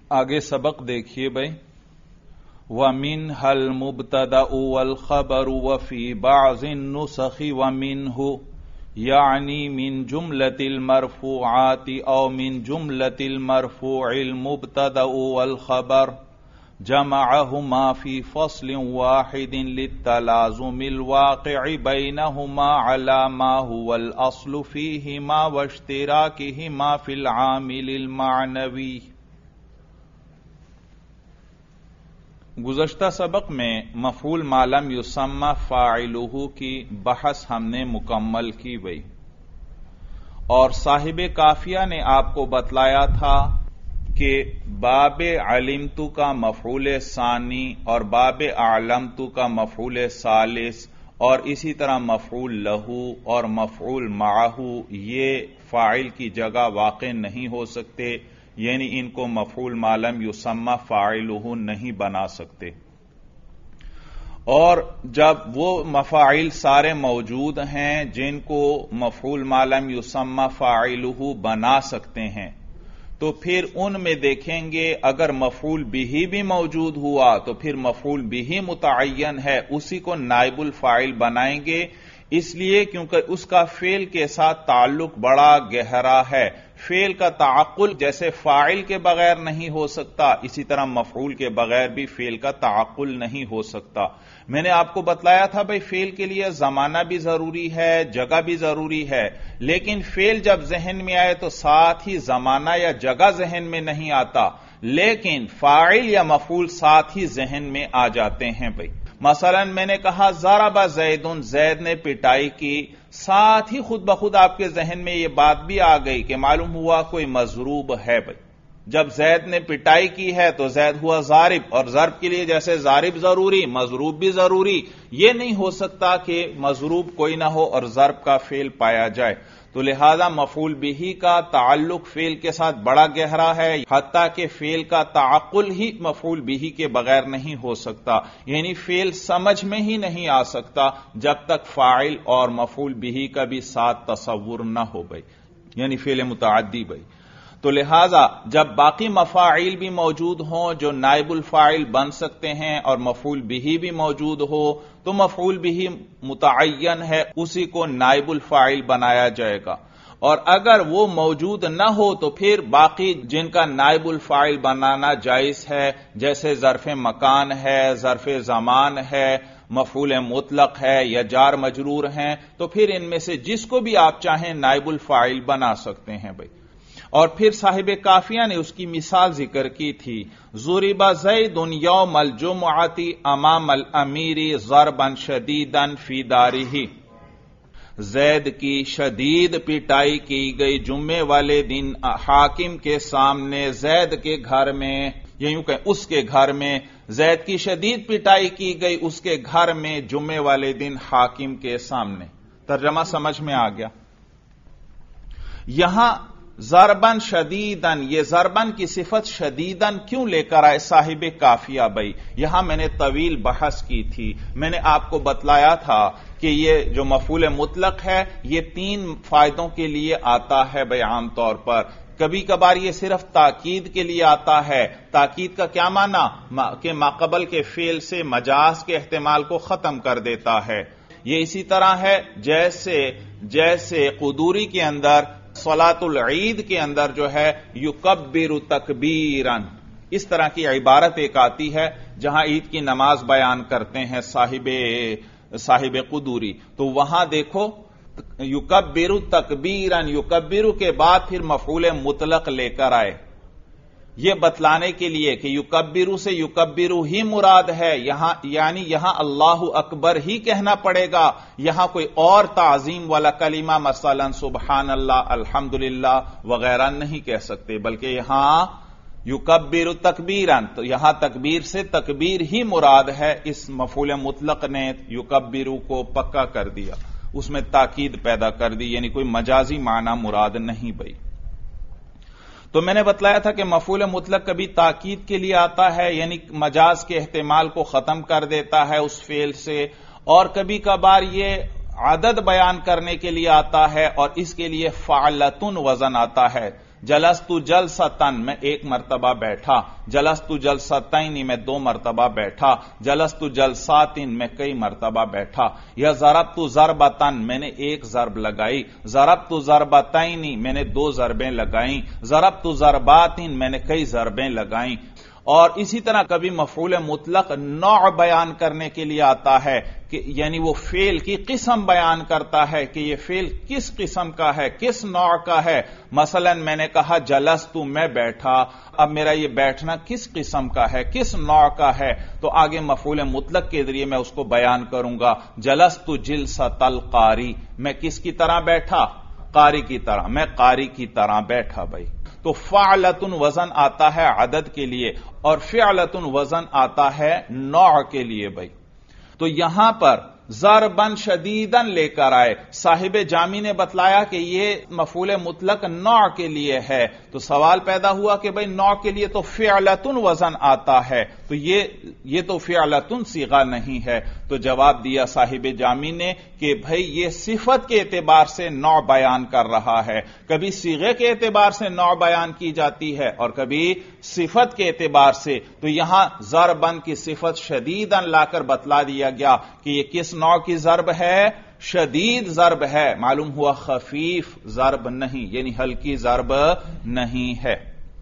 آگے سبق دیکھیے بھائی. وَمِنْهَا الْمُبْتَدَأُ وَالْخَبَرُ وَفِي بَعْضِ النُّسَخِ وَمِنْهُ يعني من جملة المرفوعات أو من جملة المرفوع المبتدأ والخبر جمعهما في فصل واحد للتلازم الواقع بينهما على ما هو الأصل فيهما واشتراكهما في العامل المعنوي. گزشتہ سبق میں مفعول ما لم یسمى فاعلہ کی بحث ہم نے مکمل کی گئی اور صاحب کافیہ نے آپ کو بتلایا تھا کہ باب علمت کا مفعول ثانی اور باب اعلمت کا مفعول ثالث اور اسی طرح مفعول لہو اور مفعول معہ یہ فاعل کی جگہ واقع نہیں ہو سکتے، یعنی ان کو مفعول ما لم یسمى فاعلہ نہیں بنا سکتے. اور جب وہ مفاعل سارے موجود ہیں جن کو مفعول ما لم یسمى فاعلہ بنا سکتے ہیں تو پھر ان میں دیکھیں گے اگر مفعول بہ بھی موجود ہوا تو پھر مفعول بہ متعین ہے، اسی کو نائب الفاعل بنائیں گے، اس لیے کیونکہ اس کا فعل کے ساتھ تعلق بڑا گہرا ہے. فعل کا تعقل جیسے فاعل کے بغیر نہیں ہو سکتا، اسی طرح مفعول کے بغیر بھی فعل کا تعقل نہیں ہو سکتا. میں نے آپ کو بتلایا تھا بھئی فعل کے لیے زمانہ بھی ضروری ہے، جگہ بھی ضروری ہے، لیکن فعل جب ذہن میں آئے تو ساتھ ہی زمانہ یا جگہ ذہن میں نہیں آتا، لیکن فاعل یا مفعول ساتھ ہی ذہن میں آ جاتے ہیں. بھئی مثلا میں نے کہا ضرب زید، زید نے پٹائی کی، ساتھ ہی خود بخود آپ کے ذہن میں یہ بات بھی آ گئی کہ معلوم ہوا کوئی مضروب ہے. بھئی جب زید نے پٹائی کی ہے تو زید ہوا ضارب، اور ضرب کے لیے جیسے ضارب ضروری مضروب بھی ضروری، یہ نہیں ہو سکتا کہ مضروب کوئی نہ ہو اور ضرب کا فعل پایا جائے. تو لہذا مفعول بہ کا تعلق فعل کے ساتھ بڑا گہرا ہے، حتیٰ کہ فعل کا تعقل ہی مفعول بہ کے بغیر نہیں ہو سکتا، یعنی فعل سمجھ میں ہی نہیں آ سکتا جب تک فاعل اور مفعول بہ کا بھی ساتھ تصور نہ ہو. بھائی یعنی فعل متعدی. بھائی تو لہذا جب باقی مفاعیل بھی موجود ہوں جو نائب الفاعل بن سکتے ہیں اور مفعول بہ بھی موجود ہو تو مفعول بہ متعین ہے، اسی کو نائب الفاعل بنایا جائے گا. اور اگر وہ موجود نہ ہو تو پھر باقی جن کا نائب الفاعل بنانا جائز ہے، جیسے ظرف مکان ہے، ظرف زمان ہے، مفعول مطلق ہے یا جار مجرور ہیں، تو پھر ان میں سے جس کو بھی آپ چاہیں نائب الفاعل بنا سکتے ہیں. بھائی اور پھر صاحب کافیہ نے اس کی مثال ذکر کی تھی، ضرب زید یوم الجمعۃ امام الامیر ضربا شدیدا فی دارہ، زید کی شدید پٹائی کی گئی جمعے والے دن حاکم کے سامنے، زید کے گھر میں، یا یوں کہ اس کے گھر میں زید کی شدید پٹائی کی گئی اس کے گھر میں جمعے والے دن حاکم کے سامنے. ترجمہ سمجھ میں آ گیا؟ یہاں ضربن شدیدن، یہ ضربن کی صفت شدیدن کیوں لے کر آئے صاحب کافیہ؟ بھائی یہاں میں نے طویل بحث کی تھی، میں نے آپ کو بتلایا تھا کہ یہ جو مفعول مطلق ہے یہ 3 فائدوں کے لیے آتا ہے. بھائی عام طور پر کبھی کبھار یہ صرف تاکید کے لیے آتا ہے. تاکید کا کیا معنی؟ کہ ماقبل کے فعل سے مجاز کے احتمال کو ختم کر دیتا ہے. یہ اسی طرح ہے جیسے قدوری کے اندر صلاۃ العید کے اندر جو ہے یکبر تکبیرن، اس طرح کی عبارت ایک آتی ہے جہاں عید کی نماز بیان کرتے ہیں صاحب قدوری، تو وہاں دیکھو یکبر تکبیرن، یکبر کے بعد پھر مفعول مطلق لے کر آئے، یہ بتلانے کے لیے کہ یکبر سے یکبر ہی مراد ہے، یعنی یہاں اللہ اکبر ہی کہنا پڑے گا، یہاں کوئی اور تعظیم والا کلمہ مثلا سبحان اللہ الحمدللہ وغیرہ نہیں کہہ سکتے، بلکہ یہاں یکبر تکبیرن، تو یہاں تکبیر سے تکبیر ہی مراد ہے. اس مفعول مطلق نے یکبر کو پکا کر دیا، اس میں تاکید پیدا کر دی، یعنی کوئی مجازی معنی مراد نہیں. بھائی تو میں نے بتلایا تھا کہ مفعول مطلق کبھی تاکید کے لیے آتا ہے، یعنی مجاز کے احتمال کو ختم کر دیتا ہے اس فعل سے، اور کبھی کبھار یہ عدد بیان کرنے کے لیے آتا ہے اور اس کے لیے فعلتن وزن آتا ہے. जलस्तु जलसतन मैं एक मर्तबा बैठा, जलस्तु जलसतैनी मैं 2 मर्तबा बैठा, जलस्तु जलसातिन मैं कई मर्तबा बैठा, या ज़रबतु ज़रबतन मैंने एक ज़रब लगाई, ज़रबतु ज़रबतैनी मैंने 2 ज़रबें लगाई, ज़रबतु ज़रबातिन मैंने कई ज़रबें लगाई। और इसी तरह कभी मफऊल मुतलक नौ बयान करने के लिए आता है कि यानी वो फेल की किस्म बयान करता है कि ये फेल किस किस्म का है, किस नौ का है। मसलन मैंने कहा जलस्तु मैं बैठा, अब मेरा ये बैठना किस किस्म का है, किस नौ का है, तो आगे मफऊल मुतलक के जरिए मैं उसको बयान करूंगा। जलस्तु जिलसतल कारी मैं किसकी तरह बैठा, कारी की तरह, मैं कारी की तरह बैठा। भाई तो फ़अलतुन वजन आता है अदद के लिए और फ़िअलतुन वजन आता है नौ के लिए। भाई तो यहां पर ज़रबन शदीदन लेकर आए, साहिब जामी ने बतलाया कि यह मफूल मुतलक नौ के लिए है, तो सवाल पैदा हुआ कि भाई नौ के लिए तो फ़िअलतुन वजन आता है, तो ये तो फ़िअलतुन सीगा नहीं है। तो जवाब दिया साहिब जामी ने कि भाई ये सिफत के एतबार से नौ बयान कर रहा है, कभी सीगे के एतबार से नौ बयान की जाती है और कभी सिफत के एतबार से। तो यहां ज़रबन की सिफत शदीदन लाकर बतला दिया गया कि यह किस नौ की ज़रब है, शदीद ज़रब है, मालूम हुआ खफीफ ज़रब नहीं, यानी हल्की ज़रब नहीं है।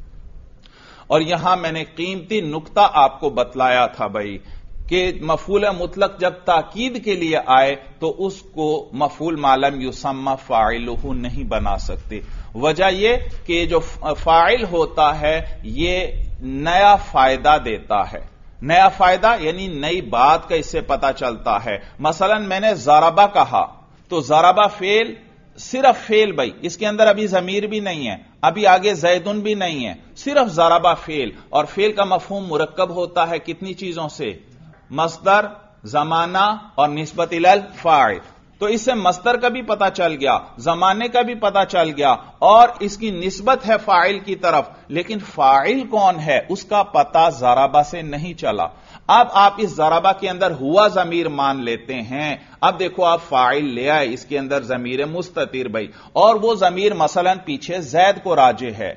और यहां मैंने कीमती नुक्ता आपको बतलाया था भाई कि मफूल मुतलक जब ताकीद के लिए आए तो उसको मफूल मालम युसम्मा फ़ाइलुहु नहीं बना सकते। वजह यह कि जो फाइल होता है ये नया फायदा देता है, नया फायदा यानी नई बात का इससे पता चलता है। मसलन मैंने ज़रबा कहा तो ज़रबा फेल, सिर्फ फेल भाई, इसके अंदर अभी ज़मीर भी नहीं है, अभी आगे ज़ैदुन भी नहीं है, सिर्फ ज़रबा फेल। और फेल का मफ़हूम मुरक्कब होता है कितनी चीजों से, मस्दर, ज़माना और निस्बत इलल फ़ाइल। तो इससे मस्दर का भी पता चल गया, जमाने का भी पता चल गया और इसकी निस्बत है फाइल की तरफ, लेकिन फाइल कौन है उसका पता ज़रबा से नहीं चला। अब आप इस ज़रबा के अंदर हुआ ज़मीर मान लेते हैं। अब देखो आप फाइल ले आए, इसके अंदर ज़मीर मुस्ततिर भाई, और वो ज़मीर मसलन पीछे ज़ैद को राजे है,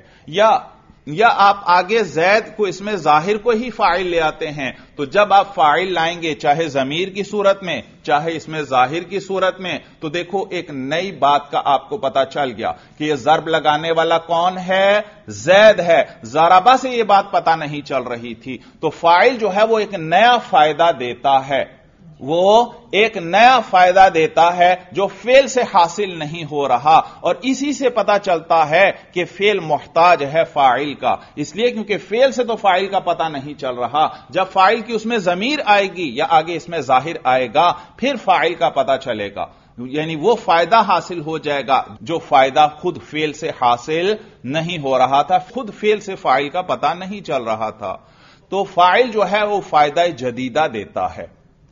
या आप आगे ज़ैद को इसमें जाहिर को ही फाइल ले आते हैं। तो जब आप फाइल लाएंगे चाहे ज़मीर की सूरत में चाहे इसमें जाहिर की सूरत में, तो देखो एक नई बात का आपको पता चल गया कि यह ज़र्ब लगाने वाला कौन है, ज़ैद है। ज़रबा से यह बात पता नहीं चल रही थी। तो फाइल जो है वो एक नया फायदा देता है, वो एक नया फायदा देता है जो फेल से हासिल नहीं हो रहा, और इसी से पता चलता है कि फेल मुहताज है फाइल का, इसलिए क्योंकि फेल से तो फाइल का पता नहीं चल रहा। जब फाइल की उसमें ज़मीर आएगी या आगे इसमें जाहिर आएगा फिर फाइल का पता चलेगा, यानी वो फायदा हासिल हो जाएगा जो फायदा खुद फेल से हासिल नहीं हो रहा था, खुद फेल से फाइल का पता नहीं चल रहा था। तो फाइल जो है वो फायदा जदीदा देता है,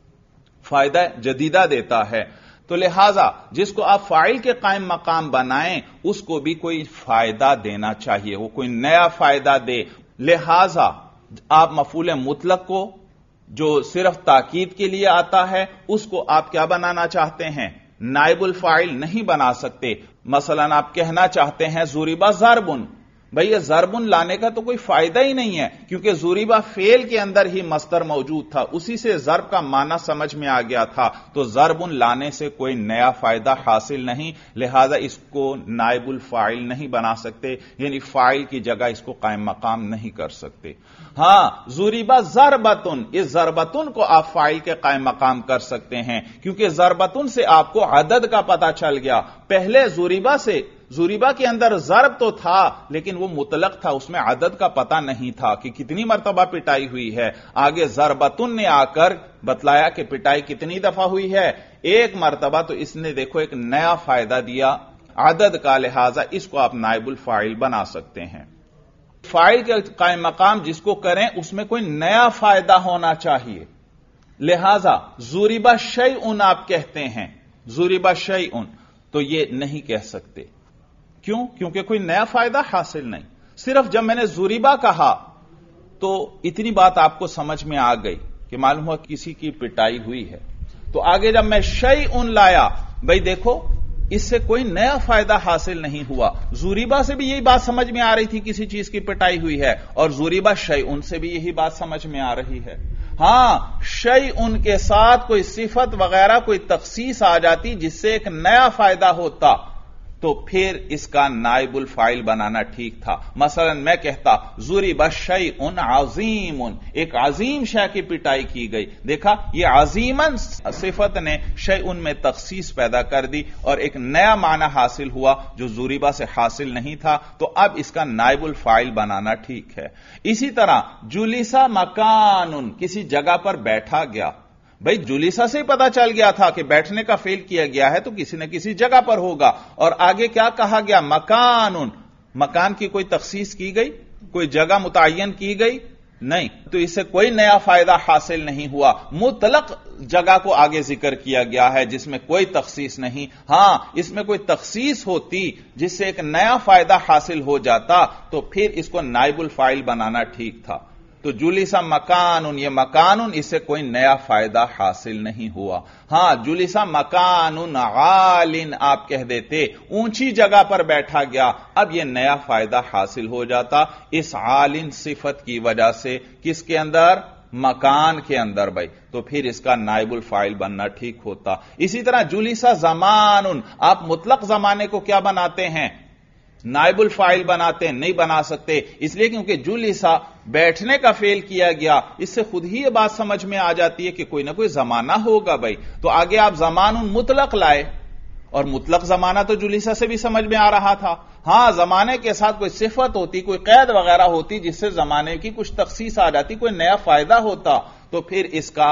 फायदा जदीदा देता है। तो लिहाजा जिसको आप फाइल के कायम मकाम बनाएं उसको भी कोई फायदा देना चाहिए, वो कोई नया फायदा दे। लिहाजा आप मफूल मुतलक को जो सिर्फ ताकीद के लिए आता है उसको आप क्या बनाना चाहते हैं, नाइबुल फाइल नहीं बना सकते। मसलन आप कहना चाहते हैं ज़ुरिबा ज़रबुन, भाई ये ज़रबुन लाने का तो कोई फायदा ही नहीं है, क्योंकि ज़ुरिबा फेल के अंदर ही मस्दर मौजूद था, उसी से ज़र्ब का माना समझ में आ गया था। तो ज़रबुन लाने से कोई नया फायदा हासिल नहीं, लिहाजा इसको नाइबुल फाइल नहीं बना सकते, यानी फाइल की जगह इसको कायम मकाम नहीं कर सकते। हां, ज़ुरिबा ज़रबतुन, इस ज़रबतुन को आप फाइल के कायम मकाम कर सकते हैं, क्योंकि ज़रबतुन से आपको अदद का पता चल गया। पहले ज़ुरिबा के अंदर ज़रब तो था लेकिन वो मुतलक था, उसमें अदद का पता नहीं था कि कितनी मर्तबा पिटाई हुई है। आगे ज़रबतुन ने आकर बतलाया कि पिटाई कितनी दफा हुई है, एक मर्तबा, तो इसने देखो एक नया फायदा दिया अदद का, लिहाजा इसको आप नाइबुल फाइल बना सकते हैं। फाइल के कायम मकाम जिसको करें उसमें कोई नया फायदा होना चाहिए। लिहाजा ज़ुरिबा शैउन आप कहते हैं, ज़ुरिबा शैउन, तो ये नहीं कह सकते। क्यों? क्योंकि कोई नया फायदा हासिल नहीं। सिर्फ जब मैंने ज़ुरिबा कहा तो इतनी बात आपको समझ में आ गई कि मालूम हुआ किसी की पिटाई हुई है। तो आगे जब मैं शैउन लाया, भाई देखो اس سے کوئی نیا فائدہ حاصل نہیں ہوا. زوریبا سے بھی یہی بات سمجھ میں آ رہی تھی کسی چیز کی پٹائی ہوئی ہے, اور زوریبا شیء سے بھی یہی بات سمجھ میں آ رہی ہے. ہاں, شیء کے ساتھ کوئی صفت وغیرہ کوئی تخصیص آ جاتی جس سے ایک نیا فائدہ ہوتا تو پھر اس کا نائب الفاعل بنانا ٹھیک تھا. مثلا میں کہتا ضرب شیء عظیم, ایک عظیم شے کی پٹائی کی گئی. دیکھا, یہ عظیماً صفت نے شیء میں تخصیص پیدا کر دی اور ایک نیا معنی حاصل ہوا جو ضربہ سے حاصل نہیں تھا, تو اب اس کا نائب الفاعل بنانا ٹھیک ہے. اسی طرح جلس مکان, کسی جگہ پر بیٹھا گیا. بھئی جلیسا سے ہی پتا چل گیا تھا کہ بیٹھنے کا فعل کیا گیا ہے تو کسی نہ کسی جگہ پر ہوگا. اور آگے کیا کہا گیا؟ مکان, مکان کی کوئی تخصیص کی گئی, کوئی جگہ متعین کی گئی نہیں, تو اس سے کوئی نیا فائدہ حاصل نہیں ہوا. مطلق جگہ کو آگے ذکر کیا گیا ہے جس میں کوئی تخصیص نہیں. ہاں, اس میں کوئی تخصیص ہوتی جس سے ایک نیا فائدہ حاصل ہو جاتا تو پھر اس کو نائب الفاعل بنانا ٹھیک تھا. تو جلسا مکان, یہ مکان, اس سے کوئی نیا فائدہ حاصل نہیں ہوا. ہاں, جلسا مکان عال آپ کہہ دیتے, اونچی جگہ پر بیٹھا گیا, اب یہ نیا فائدہ حاصل ہو جاتا اس عال صفت کی وجہ سے. کس کے اندر؟ مکان کے اندر. بھائی تو پھر اس کا نائب الفاعل بننا ٹھیک ہوتا. اسی طرح جلسا زمان, آپ مطلق زمانے کو کیا بناتے ہیں؟ نائب الفاعل بناتے ہیں. نہیں بنا سکتے, اس لیے کیونکہ جلسا بیٹھنے کا فعل کیا گیا, اس سے خود ہی یہ بات سمجھ میں آ جاتی ہے کہ کوئی نہ کوئی زمانہ ہوگا. بھائی تو آگے آپ زمان مطلق لائے, اور مطلق زمانہ تو جلسا سے بھی سمجھ میں آ رہا تھا. ہاں, زمانے کے ساتھ کوئی صفت ہوتی, کوئی قید وغیرہ ہوتی جس سے زمانے کی کچھ تخصیص آ جاتی, کوئی نیا فائدہ ہوتا, تو پھر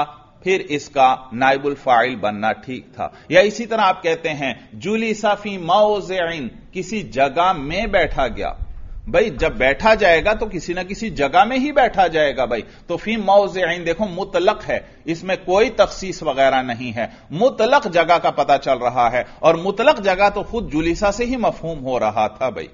اس کا نائب الفاعل بننا ٹھیک تھا. یا اسی طرح آپ کہتے ہیں جلسا فی موضع, کسی جگہ میں بیٹھا گیا. بھائی جب بیٹھا جائے گا تو کسی نہ کسی جگہ میں ہی بیٹھا جائے گا. بھائی تو فی موضع, دیکھو مطلق ہے, اس میں کوئی تخصیص وغیرہ نہیں ہے, مطلق جگہ کا پتہ چل رہا ہے, اور مطلق جگہ تو خود جلسا سے ہی مفہوم ہو رہا تھا. بھائی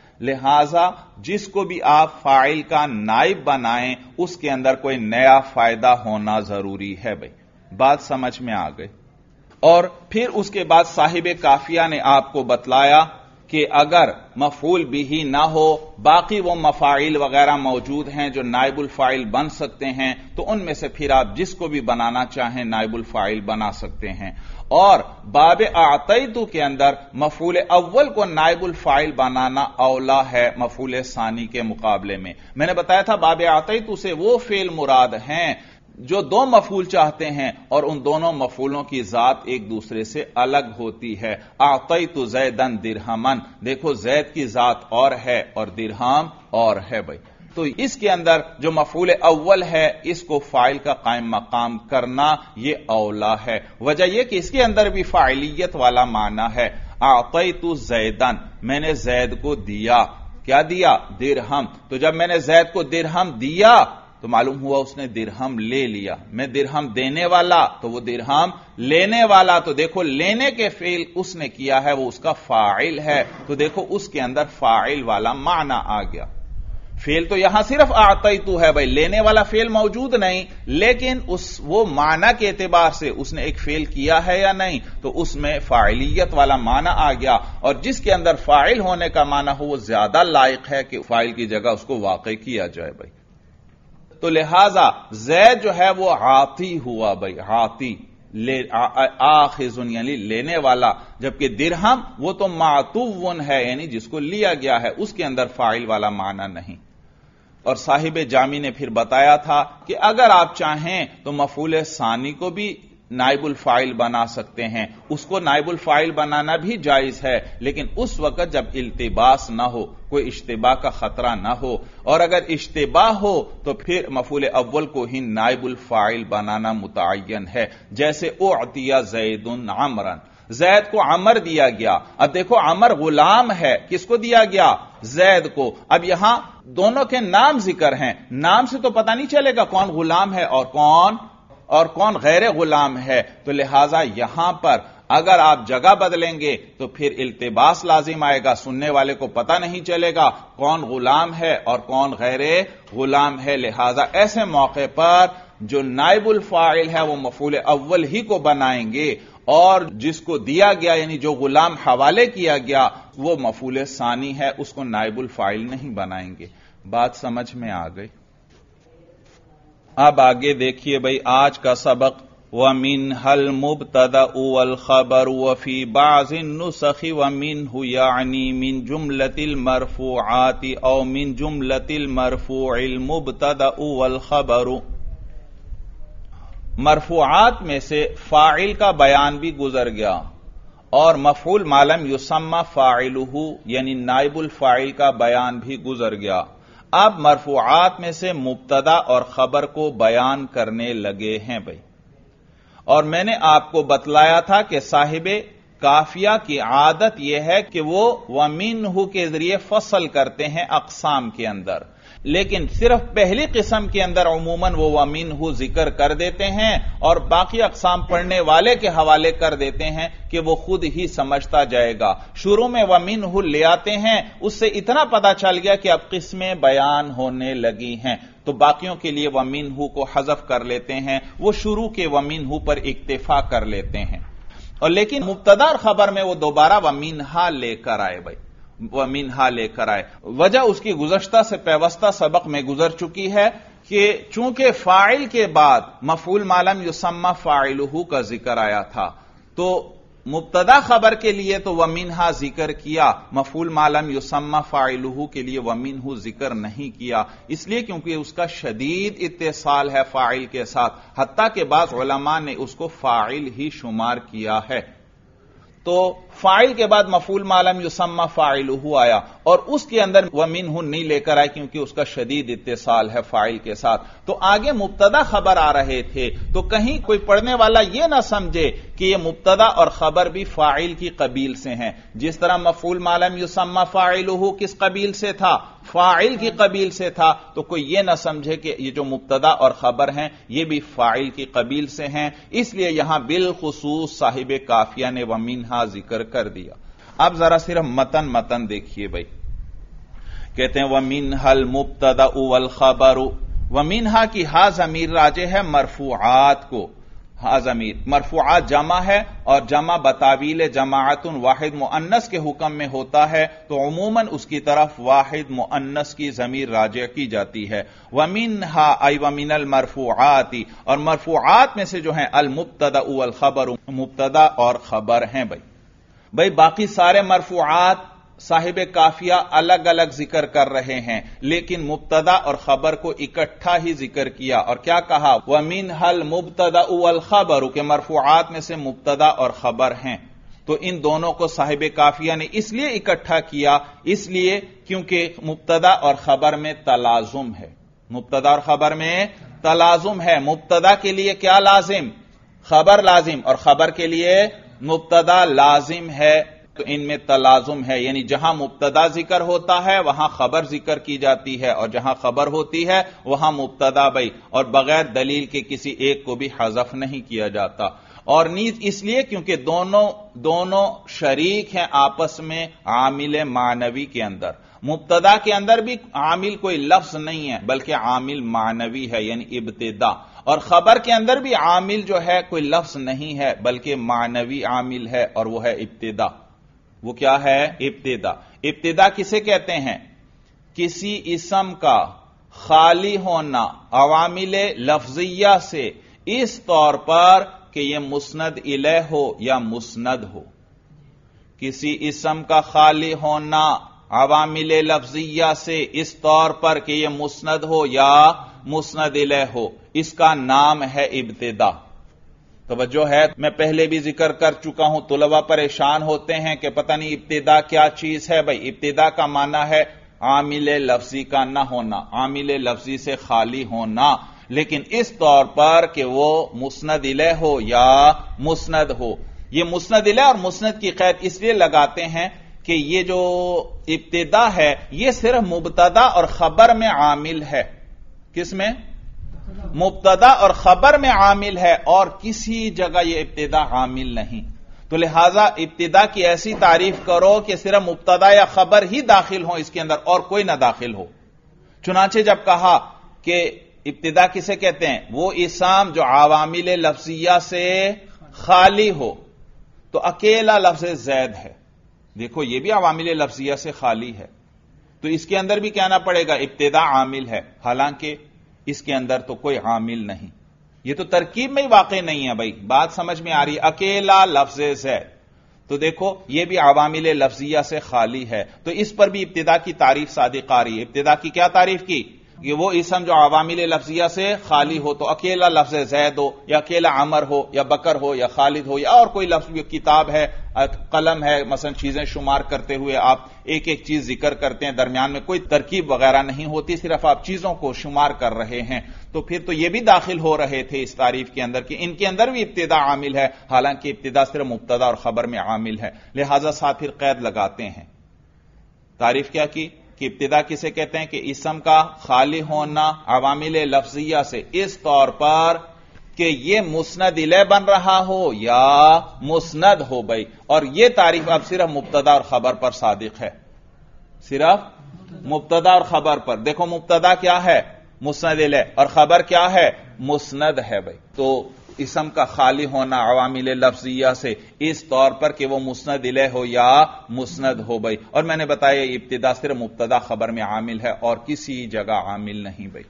لہذا جس کو بھی آپ فاعل کا نائب بنائیں اس کے اندر کوئی نیا فائدہ ہونا ضروری ہے. بھائی بات سمجھ میں آ گئی. اور پھر اس کے بعد صاحب کافیہ نے آپ کو بتلایا کہ اگر مفعول بھی نہ ہو, باقی وہ مفاعیل وغیرہ موجود ہیں جو نائب الفاعل بن سکتے ہیں, تو ان میں سے پھر آپ جس کو بھی بنانا چاہیں نائب الفاعل بنا سکتے ہیں. اور باب اعطیت کے اندر مفعول اول کو نائب الفاعل بنانا اولا ہے مفعول ثانی کے مقابلے میں. میں نے بتایا تھا باب اعطیت سے وہ فعل مراد ہیں جو دو مفعول چاہتے ہیں اور ان دونوں مفعولوں کی ذات ایک دوسرے سے الگ ہوتی ہے. اعطیت زیدن درہمن, دیکھو زید کی ذات اور ہے اور درہم اور ہے. بھائی تو اس کے اندر جو مفعول اول ہے اس کو فاعل کا قائم مقام کرنا یہ اولا ہے. وجہ یہ کہ اس کے اندر بھی فاعلیت والا معنی ہے. اعطیت زیدن, میں نے زید کو دیا. کیا دیا؟ درہم. تو جب میں نے زید کو درہم دیا تو معلوم ہوا اس نے درہم لے لیا. میں درہم دینے والا تو وہ درہم لینے والا. تو دیکھو لینے کے فعل اس نے کیا ہے وہ اس کا فاعل ہے, تو دیکھو اس کے اندر فاعل والا معنی آ گیا. فعل تو یہاں صرف اعطیتو ہے. بھائی لینے والا فعل موجود نہیں, لیکن وہ معنی کے اعتبار سے اس نے ایک فعل کیا ہے یا نہیں, تو اس میں فاعلیت والا معنی آ گیا. اور جس کے اندر فاعل ہونے کا معنی ہو وہ زیادہ لائق ہے کہ فاعل کی جگہ اس کو واقع کیا جائے. بھائی تو لہذا زید جو ہے وہ عاطی ہوا. بھائی عاطی آخذن یعنی لینے والا, جبکہ درہم وہ تو معطوون ہے یعنی جس کو لیا گیا ہے, اس کے اندر فاعل والا معنی نہیں. اور صاحب جامی نے پھر بتایا تھا کہ اگر آپ چاہیں تو مفعول ثانی کو بھی نائب الفاعل بنا سکتے ہیں, اس کو نائب الفاعل بنانا بھی جائز ہے, لیکن اس وقت جب التباس نہ ہو, کوئی اشتباہ کا خطرہ نہ ہو. اور اگر اشتباہ ہو تو پھر مفعول اول کو ہی نائب الفاعل بنانا متعین ہے. جیسے اعطی زید عمرا, زید کو عمر دیا گیا. اب دیکھو عمر غلام ہے, کس کو دیا گیا؟ زید کو. اب یہاں دونوں کے نام ذکر ہیں, نام سے تو پتہ نہیں چلے گا کون غلام ہے اور کون غیر غلام ہے. تو لہذا یہاں پر اگر آپ جگہ بدلیں گے تو پھر التباس لازم آئے گا, سننے والے کو پتہ نہیں چلے گا کون غلام ہے اور کون غیر غلام ہے. لہذا ایسے موقع پر جو نائب الفاعل ہے وہ مفعول اول ہی کو بنائیں گے, اور جس کو دیا گیا یعنی جو غلام حوالے کیا گیا وہ مفعول ثانی ہے، اس کو نائب الفاعل نہیں بنائیں گے۔ بات سمجھ میں آ گئی؟ اب آگے دیکھیے بھائی آج کا سبق، وَمِنْهَا الْمُبْتَدَأُ وَالْخَبَرُ وَفِي بَعْضِ النُّسَخِ وَمِنْهُ يَعْنِي مِنْ جُمْلَةِ الْمَرْفُوعَاتِ أَوْ مِنْ جُمْلَةِ الْمَرْفُوعِ الْمُبْتَدَأُ وَالْخَبَرُ۔ مرفوعات میں سے فاعل کا بیان بھی گزر گیا اور مفعول ما لم یسمى فاعلہ یعنی نائب الفاعل کا بیان بھی گزر گیا۔ اب مرفوعات میں سے مبتدا اور خبر کو بیان کرنے لگے ہیں بھائی، اور میں نے آپ کو بتلایا تھا کہ صاحب کافیہ کی عادت یہ ہے کہ وہ وَمِنْهُ کے ذریعے فصل کرتے ہیں اقسام کے اندر، لیکن صرف پہلی قسم کے اندر عموماً وہ وَمِنْهُ ذکر کر دیتے ہیں اور باقی اقسام پڑھنے والے کے حوالے کر دیتے ہیں کہ وہ خود ہی سمجھتا جائے گا۔ شروع میں وَمِنْهُ لے آتے ہیں، اس سے اتنا پتا چل گیا کہ اب قسمیں بیان ہونے لگی ہیں تو باقیوں کے لیے وَمِنْهُ کو حذف کر لیتے ہیں، وہ شروع کے وَمِنْهُ پر اکتفا کر لیتے ہیں، اور لیکن مبتدا اور خبر میں وہ دوبارہ وَمِنْهَا لے کر آئے بھائی، وَمِنْهَا لے کر آئے۔ وجہ اس کی گزشتہ سے پیوستہ سبق میں گزر چکی ہے کہ چونکہ فاعل کے بعد مفعول ما لم یسمى فاعلہ کا ذکر آیا تھا تو مبتدا خبر کے لیے تو وَمِنْهَا ذکر کیا، مفعول ما لم یسمى فاعلہ کے لیے وَمِنْهُ ذکر نہیں کیا، اس لیے کیونکہ اس کا شدید اتصال ہے فاعل کے ساتھ، حتیٰ کہ بعض علماء نے اس کو فاعل ہی شمار کیا ہے۔ تو فاعل کے بعد مفعول ما لم یسمى فاعلہ آیا اور اس کے اندر وَمِنْهُ نہیں لے کر آئے کیونکہ اس کا شدید اتصال ہے فاعل کے ساتھ، تو آگے مبتدا خبر آ رہے تھے تو کہیں کوئی پڑھنے والا یہ نہ سمجھے کہ یہ مبتدا اور خبر بھی فاعل کی قبیل سے ہیں، جس طرح مفعول ما لم یسمى فاعلہ کس قبیل سے تھا؟ فاعل کی قبیل سے تھا، تو کوئی یہ نہ سمجھے کہ یہ جو مبتدا اور خبر ہیں یہ بھی فاعل کی قبیل سے ہیں، اس لیے یہاں بالخصوص صاحب کافیہ نے وَمِنْهَا ذکر کر دیا۔ اب ذرا صرف متن دیکھیے بھائی، کہتے ہیں وَمِنْهَا الْمُبْتَدَأُ وَالْخَبَرُ، وَمِنْهَا کی ہا ضمیر راجع ہے مرفوعات کو، ہا ضمیر مرفوعات جمع ہے اور جمع بتاویل جماعت واحد مؤنث کے حکم میں ہوتا ہے تو عموماً اس کی طرف واحد مؤنث کی ضمیر راجع کی جاتی ہے۔ وَمِنْهَا أي وَمِنَ الْمَرْفُوعَاتِ، اور مرفوعات میں سے جو ہیں المبتدأ والخبر، مبتدا اور خبر ہیں بھائی باقی سارے مرفوعات صاحب کافیہ الگ الگ ذکر کر رہے ہیں لیکن مبتدا اور خبر کو اکٹھا ہی ذکر کیا، اور کیا کہا؟ وَمِنْهَا الْمُبْتَدَأُ وَالْخَبَرُ کہ مرفوعات میں سے مبتدا اور خبر ہیں، تو ان دونوں کو صاحب کافیہ نے اس لیے اکٹھا کیا اس لیے کیونکہ مبتدا اور خبر میں تلازم ہے، مبتدا اور خبر میں تلازم ہے، مبتدا کے لیے کیا لازم؟ خبر لازم، اور خبر کے لیے مبتدا لازم ہے، تو ان میں تلازم ہے، یعنی جہاں مبتدا ذکر ہوتا ہے وہاں خبر ذکر کی جاتی ہے اور جہاں خبر ہوتی ہے وہاں مبتدا بھائی، اور بغیر دلیل کے کسی ایک کو بھی حذف نہیں کیا جاتا، اور نیز اس لیے کیونکہ دونوں شریک ہیں آپس میں عامل معنوی کے اندر، مبتدا کے اندر بھی عامل کوئی لفظ نہیں ہے بلکہ عامل معنوی ہے یعنی ابتدا، اور خبر کے اندر بھی عامل جو ہے کوئی لفظ نہیں ہے بلکہ معنوی عامل ہے اور وہ ہے ابتدا۔ وہ کیا ہے؟ ابتدا۔ ابتدا کسے کہتے ہیں؟ کسی اسم کا خالی ہونا عوامل لفظیہ سے اس طور پر کہ یہ مسند الیہ ہو یا مسند ہو، کسی اسم کا خالی ہونا عوامل لفظیہ سے اس طور پر کہ یہ مسند ہو یا مسند الیہ ہو، اس کا نام ہے ابتدا۔ توجہ ہے، میں پہلے بھی ذکر کر چکا ہوں، طلبہ پریشان ہوتے ہیں کہ پتہ نہیں ابتدا کیا چیز ہے۔ بھائی ابتدا کا معنی ہے عامل لفظی کا نہ ہونا، عامل لفظی سے خالی ہونا، لیکن اس طور پر کہ وہ مسند الیہ ہو یا مسند ہو۔ یہ مسند الیہ اور مسند کی قید اس لیے لگاتے ہیں کہ یہ جو ابتدا ہے یہ صرف مبتدا اور خبر میں عامل ہے۔ کس میں؟ مبتدا اور خبر میں عامل ہے، اور کسی جگہ یہ ابتدا عامل نہیں، تو لہذا ابتدا کی ایسی تعریف کرو کہ صرف مبتدا یا خبر ہی داخل ہوں اس کے اندر اور کوئی نہ داخل ہو۔ چنانچہ جب کہا کہ ابتدا کسے کہتے ہیں؟ وہ اسم جو عوامل لفظیہ سے خالی ہو، تو اکیلا لفظ زید ہے، دیکھو یہ بھی عوامل لفظیہ سے خالی ہے، تو اس کے اندر بھی کہنا پڑے گا ابتدا عامل ہے، حالانکہ اس کے اندر تو کوئی عامل نہیں، یہ تو ترکیب میں ہی واقع نہیں ہے بھائی، بات سمجھ میں آ رہی ہے؟ اکیلا لفظ زید، تو دیکھو یہ بھی عوامل لفظیہ سے خالی ہے، تو اس پر بھی ابتدا کی تعریف صادق آ رہی ہے۔ ابتدا کی کیا تعریف کی؟ کہ وہ اسم جو عوامل لفظیہ سے خالی ہو، تو اکیلا لفظ زید ہو یا اکیلا عمر ہو یا بکر ہو یا خالد ہو یا اور کوئی لفظ، کتاب ہے، قلم ہے، مثلا چیزیں شمار کرتے ہوئے آپ ایک ایک چیز ذکر کرتے ہیں، درمیان میں کوئی ترکیب وغیرہ نہیں ہوتی، صرف آپ چیزوں کو شمار کر رہے ہیں، تو پھر تو یہ بھی داخل ہو رہے تھے اس تعریف کے اندر کہ ان کے اندر بھی ابتدا عامل ہے، حالانکہ ابتدا صرف مبتدا اور خبر میں عامل ہے، لہذا ساتھ پھر قید لگاتے ہیں۔ تعریف کیا کی کہ ابتدا کسے کہتے ہیں؟ کہ اسم کا خالی ہونا عوامل لفظیہ سے اس طور پر کہ یہ مسند الیہ بن رہا ہو یا مسند ہو بھائی، اور یہ تعریف اب صرف مبتدا اور خبر پر صادق ہے، صرف مبتدا اور خبر پر۔ دیکھو مبتدا کیا ہے؟ مسند الیہ، اور خبر کیا ہے؟ مسند ہے بھائی، تو اسم کا خالی ہونا عوامل لفظیہ سے اس طور پر کہ وہ مسند الیہ ہو یا مسند ہو بھائی، اور میں نے بتایا ابتدا صرف مبتدا خبر میں عامل ہے اور کسی جگہ عامل نہیں بھائی،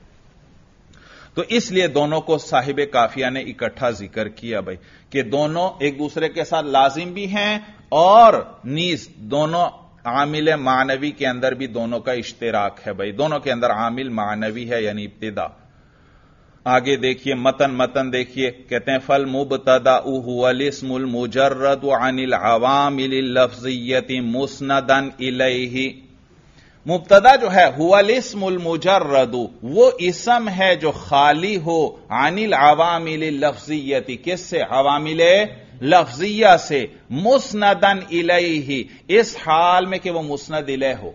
تو اس لیے دونوں کو صاحب کافیہ نے اکٹھا ذکر کیا بھائی کہ دونوں ایک دوسرے کے ساتھ لازم بھی ہیں اور نیز دونوں عامل معنوی کے اندر بھی دونوں کا اشتراک ہے بھائی، دونوں کے اندر عامل معنوی ہے یعنی ابتدا۔ آگے دیکھیے متن دیکھیے، کہتے ہیں فالمبتدأ هو الاسم المجرد عن العوامل اللفظیۃ مسندا الیہ، مبتدا جو ہے هو الاسم المجرد، وہ اسم ہے جو خالی ہو عن العوامل اللفظیۃ، کس سے؟ عوامل لفظیہ سے، مسندا الیہ، اس حال میں کہ وہ مسند الیہ ہو۔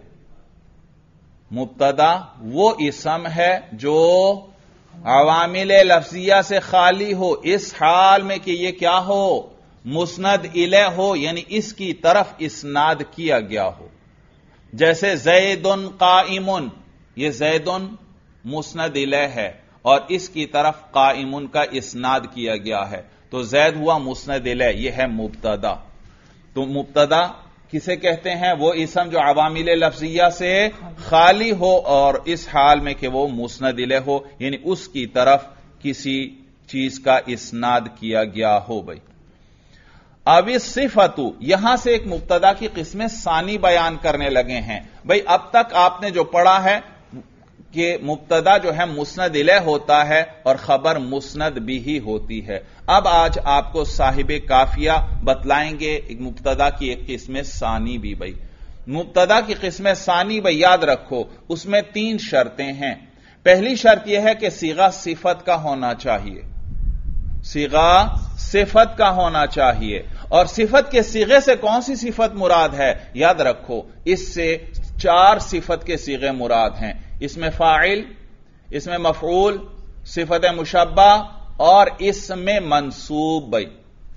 مبتدا وہ اسم ہے جو عوامل لفظیہ سے خالی ہو اس حال میں کہ یہ کیا ہو؟ مسند الیہ ہو، یعنی اس کی طرف اسناد کیا گیا ہو، جیسے زید قائم، یہ زید مسند الیہ ہے اور اس کی طرف قائم کا اسناد کیا گیا ہے، تو زید ہوا مسند الیہ، یہ ہے مبتدا۔ تو مبتدا کسے کہتے ہیں؟ وہ اسم جو عوامل لفظیہ سے خالی ہو اور اس حال میں کہ وہ مسند الیہ ہو، یعنی اس کی طرف کسی چیز کا اسناد کیا گیا ہو بھائی۔ اب اس صفت، یہاں سے ایک مبتدا کی قسم ثانی بیان کرنے لگے ہیں بھائی۔ اب تک آپ نے جو پڑھا ہے کہ مبتدا جو ہے مسند الیہ ہوتا ہے اور خبر مسند بھی ہی ہوتی ہے، اب آج آپ کو صاحب کافیہ بتلائیں گے ایک مبتدا کی ایک قسم ثانی بھی بھائی۔ مبتدا کی قسم ثانی بھائی یاد رکھو، اس میں 3 شرطیں ہیں۔ پہلی شرط یہ ہے کہ صیغہ صفت کا ہونا چاہیے، صیغہ صفت کا ہونا چاہیے، اور صفت کے صیغے سے کون سی صفت مراد ہے؟ یاد رکھو اس سے 4 صفت کے صیغے مراد ہیں، اس میں فاعل، اس میں مفعول، صفت مشبہ اور اس میں منصوب بھائی،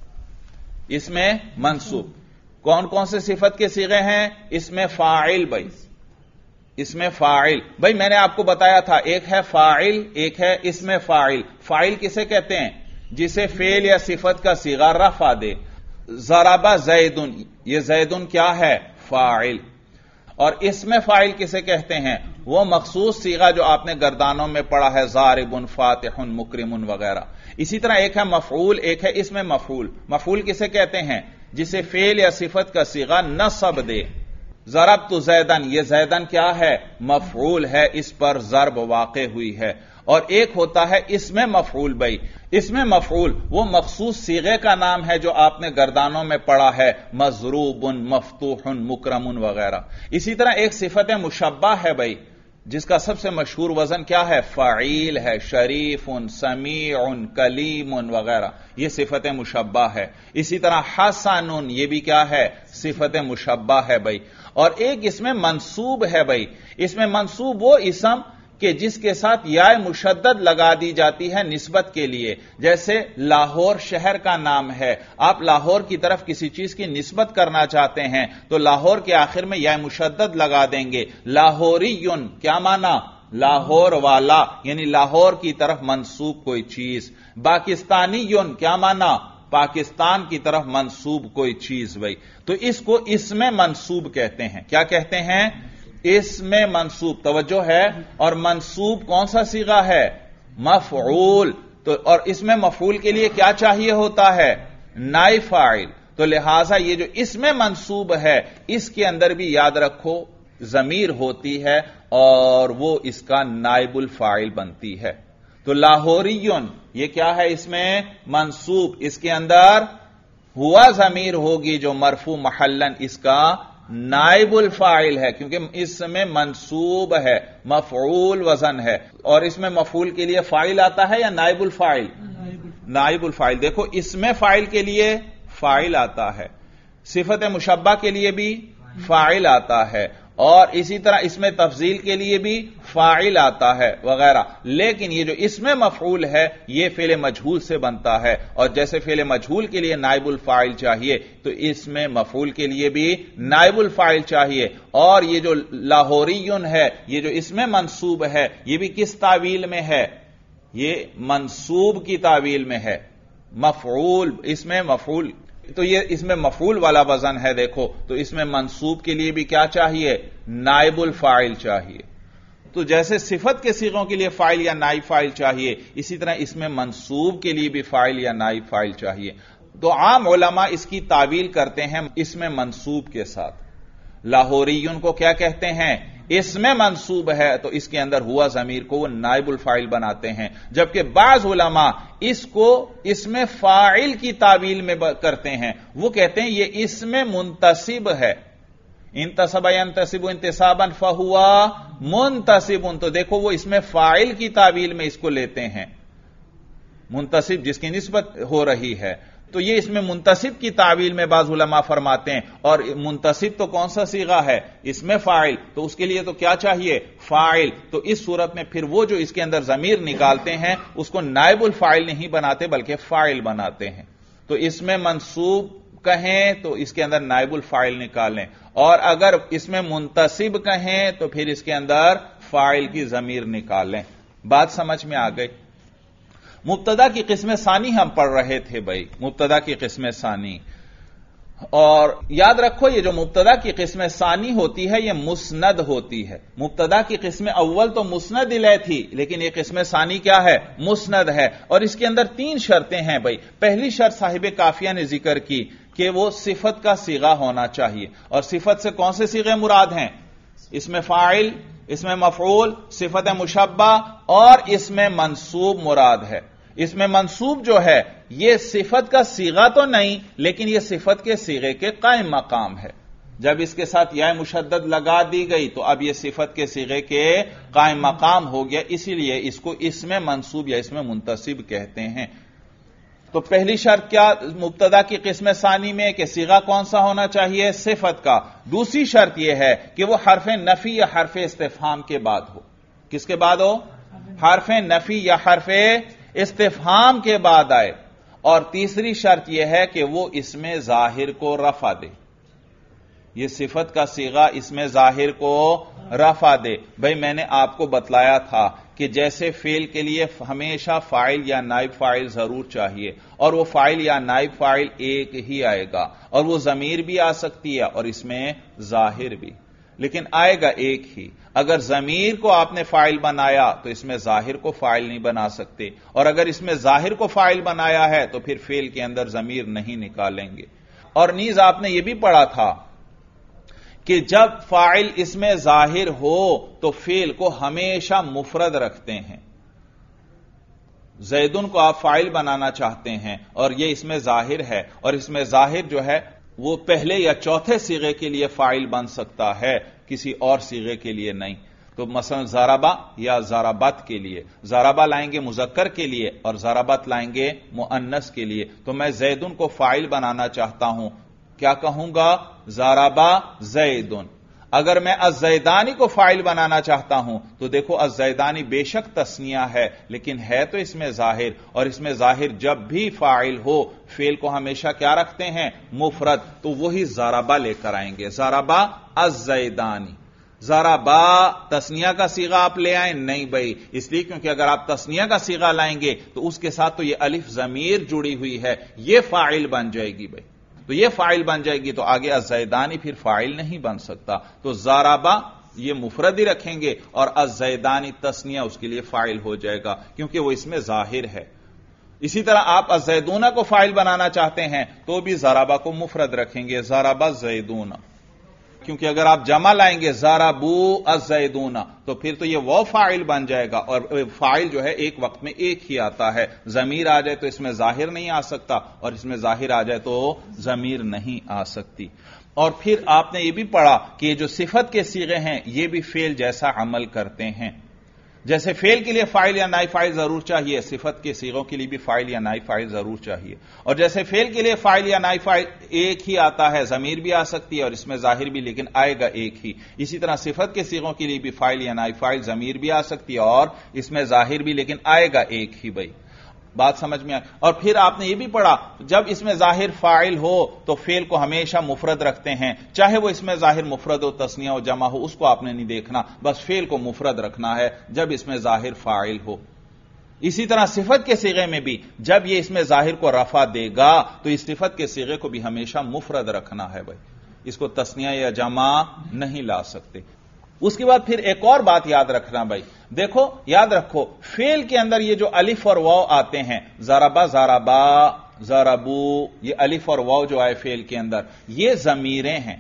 اس میں منصوب۔ کون کون سے صفت کے صیغے ہیں؟ اس میں فاعل بھائی، اس میں فاعل بھائی میں نے آپ کو بتایا تھا، ایک ہے فاعل، ایک ہے اس میں فاعل۔ فاعل کسے کہتے ہیں؟ جسے فعل یا صفت کا صیغہ رفع دے۔ ضرب زیدن، یہ زیدن کیا ہے؟ فاعل۔ اور اس میں فاعل کسے کہتے ہیں؟ وہ مخصوص صیغہ جو آپ نے گردانوں میں پڑھا ہے، ضارب، فاتح، مکرم وغیرہ۔ اسی طرح ایک ہے مفعول، ایک ہے اس میں مفعول۔ مفعول کسے کہتے ہیں؟ جسے فعل یا صفت کا صیغہ نصب دے۔ ضربت زیدن، یہ زیدن کیا ہے؟ مفعول ہے، اس پر ضرب واقع ہوئی ہے۔ اور ایک ہوتا ہے اس میں مفعول بھائی، اس میں مفعول وہ مخصوص صیغے کا نام ہے جو آپ نے گردانوں میں پڑھا ہے، مضروب، مفتوح، مکرم وغیرہ۔ اسی طرح ایک صفت مشبہ ہے بھائی، جس کا سب سے مشہور وزن کیا ہے؟ فعیل ہے، شریف، سمیع، کلیم وغیرہ، یہ صفت مشبہ ہے۔ اسی طرح حسن، یہ بھی کیا ہے؟ صفت مشبہ ہے بھائی۔ اور ایک اس میں منصوب ہے بھائی، اس میں منصوب وہ اسم کہ جس کے ساتھ یا مشدد لگا دی جاتی ہے نسبت کے لیے، جیسے لاہور شہر کا نام ہے، آپ لاہور کی طرف کسی چیز کی نسبت کرنا چاہتے ہیں تو لاہور کے آخر میں یا مشدد لگا دیں گے۔ لاہوریون کیا معنی؟ لاہور والا، یعنی لاہور کی طرف منسوب کوئی چیز۔ پاکستانیون کیا معنی؟ پاکستان کی طرف منسوب کوئی چیز بھائی، تو اس کو اسم منسوب کہتے ہیں. کیا کہتے ہیں؟ اسم منسوب. توجہ ہے. اور منسوب کون سا صیغہ ہے؟ مفعول. تو اور اسم مفعول کے لیے کیا چاہیے ہوتا ہے؟ نائب فاعل. تو لہذا یہ جو اسم منسوب ہے اس کے اندر بھی یاد رکھو ضمیر ہوتی ہے اور وہ اس کا نائب الفاعل بنتی ہے. تو لاہوریون یہ کیا ہے؟ اس میں منسوب، اس کے اندر ہوا ضمیر ہوگی جو مرفوع محلن اس کا نائب الفاعل ہے، کیونکہ اس میں منسوب ہے، مفعول وزن ہے. اور اس میں مفعول کے لیے فاعل آتا ہے یا نائب الفاعل؟ نائب الفاعل. دیکھو اس میں فاعل کے لیے فاعل آتا ہے، صفت مشبہ کے لیے بھی فاعل آتا ہے، اور اسی طرح اس میں تفضیل کے لیے بھی فاعل آتا ہے وغیرہ. لیکن یہ جو اسم مفعول ہے یہ فعل مجہول سے بنتا ہے، اور جیسے فعل مجہول کے لیے نائب الفاعل چاہیے تو اسم مفعول کے لیے بھی نائب الفاعل چاہیے. اور یہ جو لاہوریون ہے، یہ جو اسم منصوب ہے، یہ بھی کس تعویل میں ہے؟ یہ منصوب کی تعویل میں ہے. مفعول، اسم مفعول، تو یہ اس میں مفعول والا وزن ہے. دیکھو تو اس میں منصوب کے لیے بھی کیا چاہیے؟ نائب الفاعل چاہیے. تو جیسے صفت کے صیغوں کے لیے فاعل یا نائب فاعل چاہیے، اسی طرح اس میں منصوب کے لیے بھی فاعل یا نائب فاعل چاہیے. تو عام علماء اس کی تعویل کرتے ہیں اس میں منصوب کے ساتھ. لاہوریون کو کیا کہتے ہیں؟ اس میں منصوب ہے تو اس کے اندر ہوا ضمیر کو وہ نائب الفاعل بناتے ہیں، جبکہ بعض علماء اس کو اس میں فاعل کی تعویل میں کرتے ہیں. وہ کہتے ہیں یہ اس میں منتصب ہے. انتصب ینتصب انتصابا فہوا منتصب. تو دیکھو وہ اس میں فاعل کی تعویل میں اس کو لیتے ہیں، منتصب جس کی نسبت ہو رہی ہے. تو یہ اس میں منتصب کی تعویل میں بعض علماء فرماتے ہیں. اور منتصب تو کون سا صیغہ ہے؟ اس میں فاعل. تو اس کے لیے تو کیا چاہیے؟ فاعل. تو اس صورت میں پھر وہ جو اس کے اندر ضمیر نکالتے ہیں اس کو نائب الفاعل نہیں بناتے بلکہ فاعل بناتے ہیں. تو اس میں منصوب کہیں تو اس کے اندر نائب الفاعل نکالیں، اور اگر اس میں منتصب کہیں تو پھر اس کے اندر فاعل کی ضمیر نکالیں. بات سمجھ میں آ گئی؟ مبتدا کی قسم ثانی ہم پڑھ رہے تھے بھائی، مبتدا کی قسم ثانی. اور یاد رکھو یہ جو مبتدا کی قسم ثانی ہوتی ہے یہ مسند ہوتی ہے. مبتدا کی قسم اول تو مسند الیہ تھی، لیکن یہ قسم ثانی کیا ہے؟ مسند ہے. اور اس کے اندر 3 شرطیں ہیں بھائی. پہلی شرط صاحب کافیہ نے ذکر کی کہ وہ صفت کا صیغہ ہونا چاہیے. اور صفت سے کون سے صیغے مراد ہیں؟ اس میں فاعل، اس میں مفعول، صفت مشبہ اور اس میں منصوب مراد ہے. اس میں منصوب جو ہے یہ صفت کا صیغہ تو نہیں، لیکن یہ صفت کے صیغے کے قائم مقام ہے. جب اس کے ساتھ یا مشدد لگا دی گئی تو اب یہ صفت کے صیغے کے قائم مقام ہو گیا، اسی لیے اس کو اس میں منصوب یا اس میں منتصب کہتے ہیں. تو پہلی شرط کیا مبتدا کی قسم ثانی میں کہ صیغہ کون سا ہونا چاہیے؟ صفت کا. دوسری شرط یہ ہے کہ وہ حرف نفی یا حرف استفہام کے بعد ہو. کس کے بعد ہو؟ حرف نفی یا حرف استفہام کے بعد آئے. اور تیسری شرط یہ ہے کہ وہ اس میں ظاہر کو رفع دے. یہ صفت کا صیغہ اس میں ظاہر کو رفع دے. بھئی میں نے آپ کو بتلایا تھا کہ جیسے فعل کے لیے ہمیشہ فاعل یا نائب فاعل ضرور چاہیے، اور وہ فاعل یا نائب فاعل ایک ہی آئے گا، اور وہ ضمیر بھی آ سکتی ہے اور اس میں ظاہر بھی، لیکن آئے گا ایک ہی. اگر ضمیر کو آپ نے فاعل بنایا تو اس میں ظاہر کو فاعل نہیں بنا سکتے، اور اگر اس میں ظاہر کو فاعل بنایا ہے تو پھر فعل کے اندر ضمیر نہیں نکالیں گے. اور نیز آپ نے یہ بھی پڑھا تھا کہ جب فاعل اس میں ظاہر ہو تو فعل کو ہمیشہ مفرد رکھتے ہیں. زیدن کو آپ فاعل بنانا چاہتے ہیں اور یہ اس میں ظاہر ہے، اور اس میں ظاہر جو ہے وہ پہلے یا چوتھے صیغے کے لیے فاعل بن سکتا ہے، کسی اور صیغے کے لیے نہیں. تو مثلا ضربہ یا ضربت کے لیے ضربہ لائیں گے مذکر کے لیے اور ضربت لائیں گے مؤنث کے لیے. تو میں زیدن کو فاعل بنانا چاہتا ہوں، کیا کہوں گا؟ ضربہ زیدن. اگر میں الزیدانی کو فاعل بنانا چاہتا ہوں تو دیکھو الزیدانی بے شک تثنیہ ہے لیکن ہے تو اس میں ظاہر، اور اس میں ظاہر جب بھی فاعل ہو فعل کو ہمیشہ کیا رکھتے ہیں؟ مفرد. تو وہی ضربہ لے کر آئیں گے، ضربہ الزیدانی. ضربا تسنیہ کا صیغہ آپ لے آئیں؟ نہیں بھائی، اس لیے کیونکہ اگر آپ تسنیہ کا صیغہ لائیں گے تو اس کے ساتھ تو یہ الف ضمیر جڑی ہوئی ہے، یہ فاعل بن جائے گی بھائی، تو یہ فاعل بن جائے گی تو آگے الزیدانی پھر فاعل نہیں بن سکتا، تو ضربا یہ مفرد ہی رکھیں گے اور الزیدانی تسنیہ اس کے لیے فاعل ہو جائے گا کیونکہ وہ اس میں ظاہر ہے۔ اسی طرح آپ الزیدون کو فاعل بنانا چاہتے ہیں تو بھی ضربا کو مفرد رکھیں گے، ضربا زیدون، کیونکہ اگر آپ جمع لائیں گے ضربو الزیدون تو پھر تو یہ وہ فاعل بن جائے گا، اور فاعل جو ہے ایک وقت میں ایک ہی آتا ہے، ضمیر آ جائے تو اس میں ظاہر نہیں آ سکتا اور اس میں ظاہر آ جائے تو ضمیر نہیں آ سکتی۔ اور پھر آپ نے یہ بھی پڑھا کہ یہ جو صفت کے صیغے ہیں یہ بھی فعل جیسا عمل کرتے ہیں، جیسے فعل کے لیے فاعل یا نائب فاعل ضرور چاہیے، صفت کے صیغوں کے لیے بھی فاعل یا نائب فاعل ضرور چاہیے، اور جیسے فعل کے لیے فاعل یا نائب فاعل ایک ہی آتا ہے، ضمیر بھی آ سکتی ہے اور اس میں ظاہر بھی، لیکن آئے گا ایک ہی، اسی طرح صفت کے صیغوں کے لیے بھی فاعل یا نائب فاعل ضمیر بھی آ سکتی ہے اور اس میں ظاہر بھی، لیکن آئے گا ایک ہی بھائی، بات سمجھ میں آئی۔ اور پھر آپ نے یہ بھی پڑھا جب اس میں ظاہر فاعل ہو تو فعل کو ہمیشہ مفرد رکھتے ہیں، چاہے وہ اس میں ظاہر مفرد ہو، تثنیہ ہو، جمع ہو، اس کو آپ نے نہیں دیکھنا، بس فعل کو مفرد رکھنا ہے جب اس میں ظاہر فاعل ہو۔ اسی طرح صفت کے صیغے میں بھی جب یہ اس میں ظاہر کو رفع دے گا تو اس صفت کے صیغے کو بھی ہمیشہ مفرد رکھنا ہے بھائی، اس کو تثنیہ یا جمع نہیں لا سکتے۔ اس کے بعد پھر ایک اور بات یاد رکھنا بھائی، دیکھو یاد رکھو فعل کے اندر یہ جو الف اور واو آتے ہیں، ضربا ضربا ضربو، یہ الف اور واو جو آئے فعل کے اندر یہ ضمیریں ہیں۔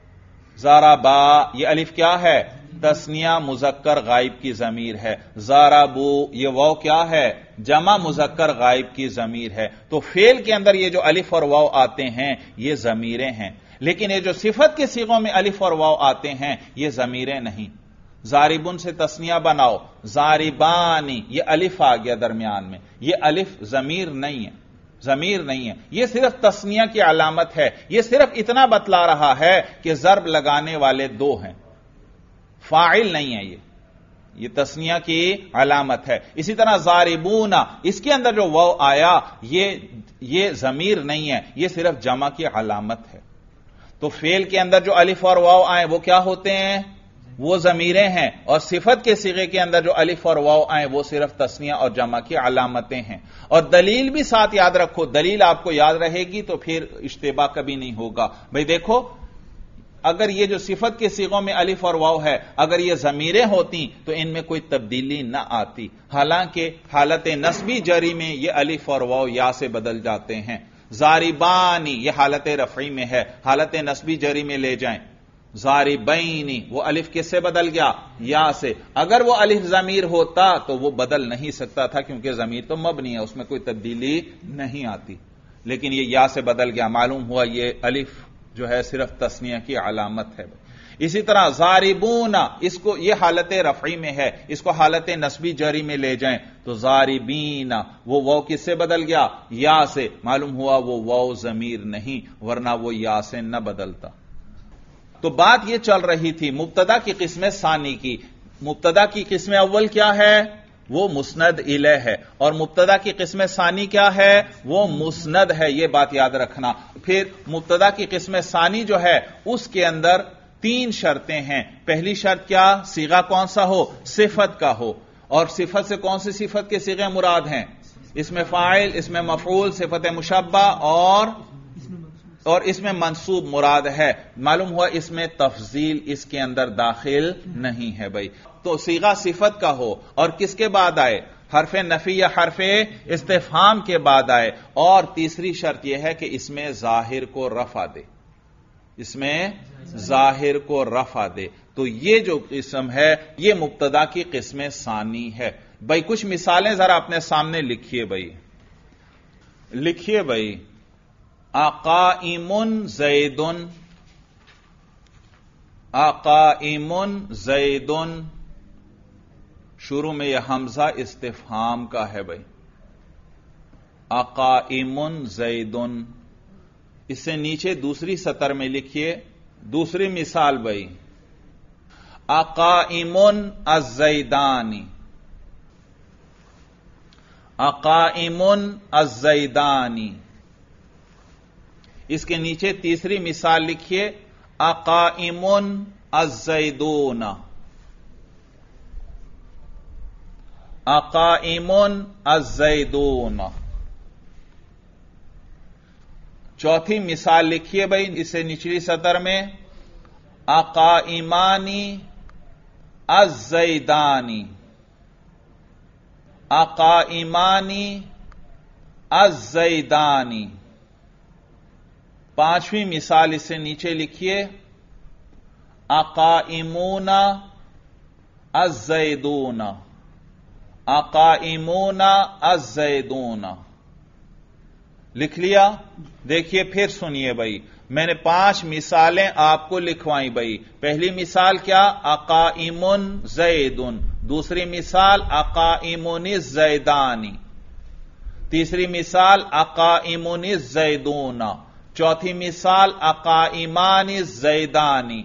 ضربا یہ الف کیا ہے؟ تثنیہ مذکر غائب کی ضمیر ہے، ضربو یہ واو کیا ہے؟ جمع مذکر غائب کی ضمیر ہے، تو فعل کے اندر یہ جو الف اور واو آتے ہیں یہ ضمیریں ہیں، لیکن یہ جو صفت کے صیغوں میں الف اور واو آتے ہیں یہ ضمیریں نہیں۔ ضاربن سے تثنیہ بناؤ، ضاربانی یہ الف آ گیا درمیان میں، یہ الف ضمیر نہیں ہے، ضمیر نہیں ہے، یہ صرف تثنیہ کی علامت ہے، یہ صرف اتنا بتلا رہا ہے کہ ضرب لگانے والے دو ہیں، فاعل نہیں ہے، یہ تثنیہ کی علامت ہے۔ اسی طرح ضاربون اس کے اندر جو واو آیا یہ ضمیر نہیں ہے، یہ صرف جمع کی علامت ہے۔ تو فعل کے اندر جو الف اور واو آئیں وہ کیا ہوتے ہیں؟ وہ ضمیریں ہیں، اور صفت کے صیغے کے اندر جو الف اور واو آئیں وہ صرف تثنیہ اور جمع کی علامتیں ہیں۔ اور دلیل بھی ساتھ یاد رکھو، دلیل آپ کو یاد رہے گی تو پھر اشتباہ کبھی نہیں ہوگا۔ بھئی دیکھو اگر یہ جو صفت کے صیغوں میں الف اور واو ہے اگر یہ ضمیریں ہوتی تو ان میں کوئی تبدیلی نہ آتی، حالانکہ حالت نصبی جری میں یہ الف اور واو یا سے بدل جاتے ہیں۔ ضاربانی یہ حالت رفعی میں ہے، حالت نصبی جری میں لے جائیں۔ ضاربینی وہ الف کس سے بدل گیا؟ یا سے، اگر وہ الف ضمیر ہوتا تو وہ بدل نہیں سکتا تھا کیونکہ ضمیر تو مبنی ہے، اس میں کوئی تبدیلی نہیں آتی، لیکن یہ یا سے بدل گیا، معلوم ہوا یہ الف جو ہے صرف تثنیہ کی علامت ہے۔ اسی طرح ضاربون اس کو یہ حالت رفعی میں ہے، اس کو حالت نصبی جری میں لے جائیں تو ضاربین وہ واو کس سے بدل گیا؟ یا سے، معلوم ہوا وہ واو ضمیر نہیں ورنہ وہ یا سے نہ بدلتا۔ تو بات یہ چل رہی تھی مبتدا کی قسم ثانی کی۔ مبتدا کی قسم اول کیا ہے؟ وہ مسند الیہ ہے، اور مبتدا کی قسم ثانی کیا ہے؟ وہ مسند ہے، یہ بات یاد رکھنا۔ پھر مبتدا کی قسم ثانی جو ہے اس کے اندر 3 شرطیں ہیں۔ پہلی شرط کیا؟ صیغہ کون سا ہو؟ صفت کا ہو، اور صفت سے کون سی صفت کے صیغے مراد ہیں؟ اس میں فاعل، اس میں مفعول، صفت مشبہ اور اس میں منصوب مراد ہے۔ معلوم ہوا اس میں تفضیل اس کے اندر داخل نہیں ہے بھائی۔ تو صیغہ صفت کا ہو اور کس کے بعد آئے؟ حرف نفی یا حرف استفہام کے بعد آئے، اور تیسری شرط یہ ہے کہ اس میں ظاہر کو رفع دے، اس میں ظاہر کو رفع دے۔ تو یہ جو قسم ہے یہ مبتدا کی قسم ثانی ہے بھائی۔ کچھ مثالیں ذرا اپنے سامنے لکھیے بھائی، لکھیے بھائی۔ اقائم زید، اقائم زید، شروع میں یہ حمزہ استفہام کا ہے بھائی، اقائم زید۔ اس سے نیچے دوسری سطر میں لکھیے دوسری مثال بھائی، اقائم الزیدانی، اقائم الزیدانی۔ اس کے نیچے تیسری مثال لکھیے، اقائم الزیدون، اقائمن الزیدون۔ چوتھی مثال لکھیے بھائی اسے نچلی سطر میں، اقائمانی الزیدانی، اقائمانی الزیدانی۔ پانچویں مثال اس سے نیچے لکھیے، اقائمون الزیدون، اقائمون الزیدون۔ لکھ لیا؟ دیکھیے پھر سنیے بھائی، میں نے 5 مثالیں آپ کو لکھوائیں بھائی۔ پہلی مثال کیا؟ اقائمن زیدن۔ دوسری مثال اقائمن الزیدانی۔ تیسری مثال اقائمن الزیدون۔ چوتھی مثال اقائمان الزیدانی۔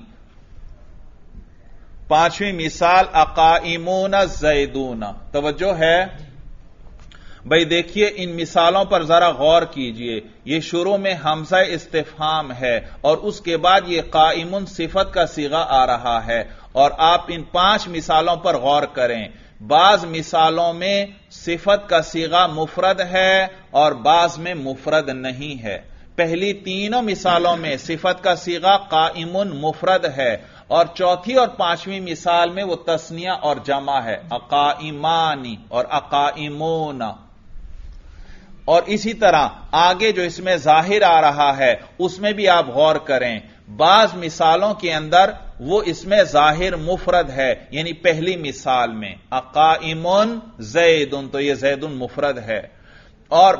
پانچویں مثال اقائمون الزیدون۔ توجہ ہے بھائی؟ دیکھیے ان مثالوں پر ذرا غور کیجئے۔ یہ شروع میں حمزہ استفہام ہے اور اس کے بعد یہ قائمن صفت کا صیغہ آ رہا ہے، اور آپ ان 5 مثالوں پر غور کریں۔ بعض مثالوں میں صفت کا صیغہ مفرد ہے اور بعض میں مفرد نہیں ہے۔ پہلی تینوں مثالوں میں صفت کا صیغہ قائمن مفرد ہے، اور چوتھی اور پانچویں مثال میں وہ تثنیہ اور جمع ہے، اقائمانی اور اقائمون۔ اور اسی طرح آگے جو اس میں ظاہر آ رہا ہے اس میں بھی آپ غور کریں، بعض مثالوں کے اندر وہ اس میں ظاہر مفرد ہے، یعنی پہلی مثال میں اقائمن زیدن تو یہ زیدن مفرد ہے، اور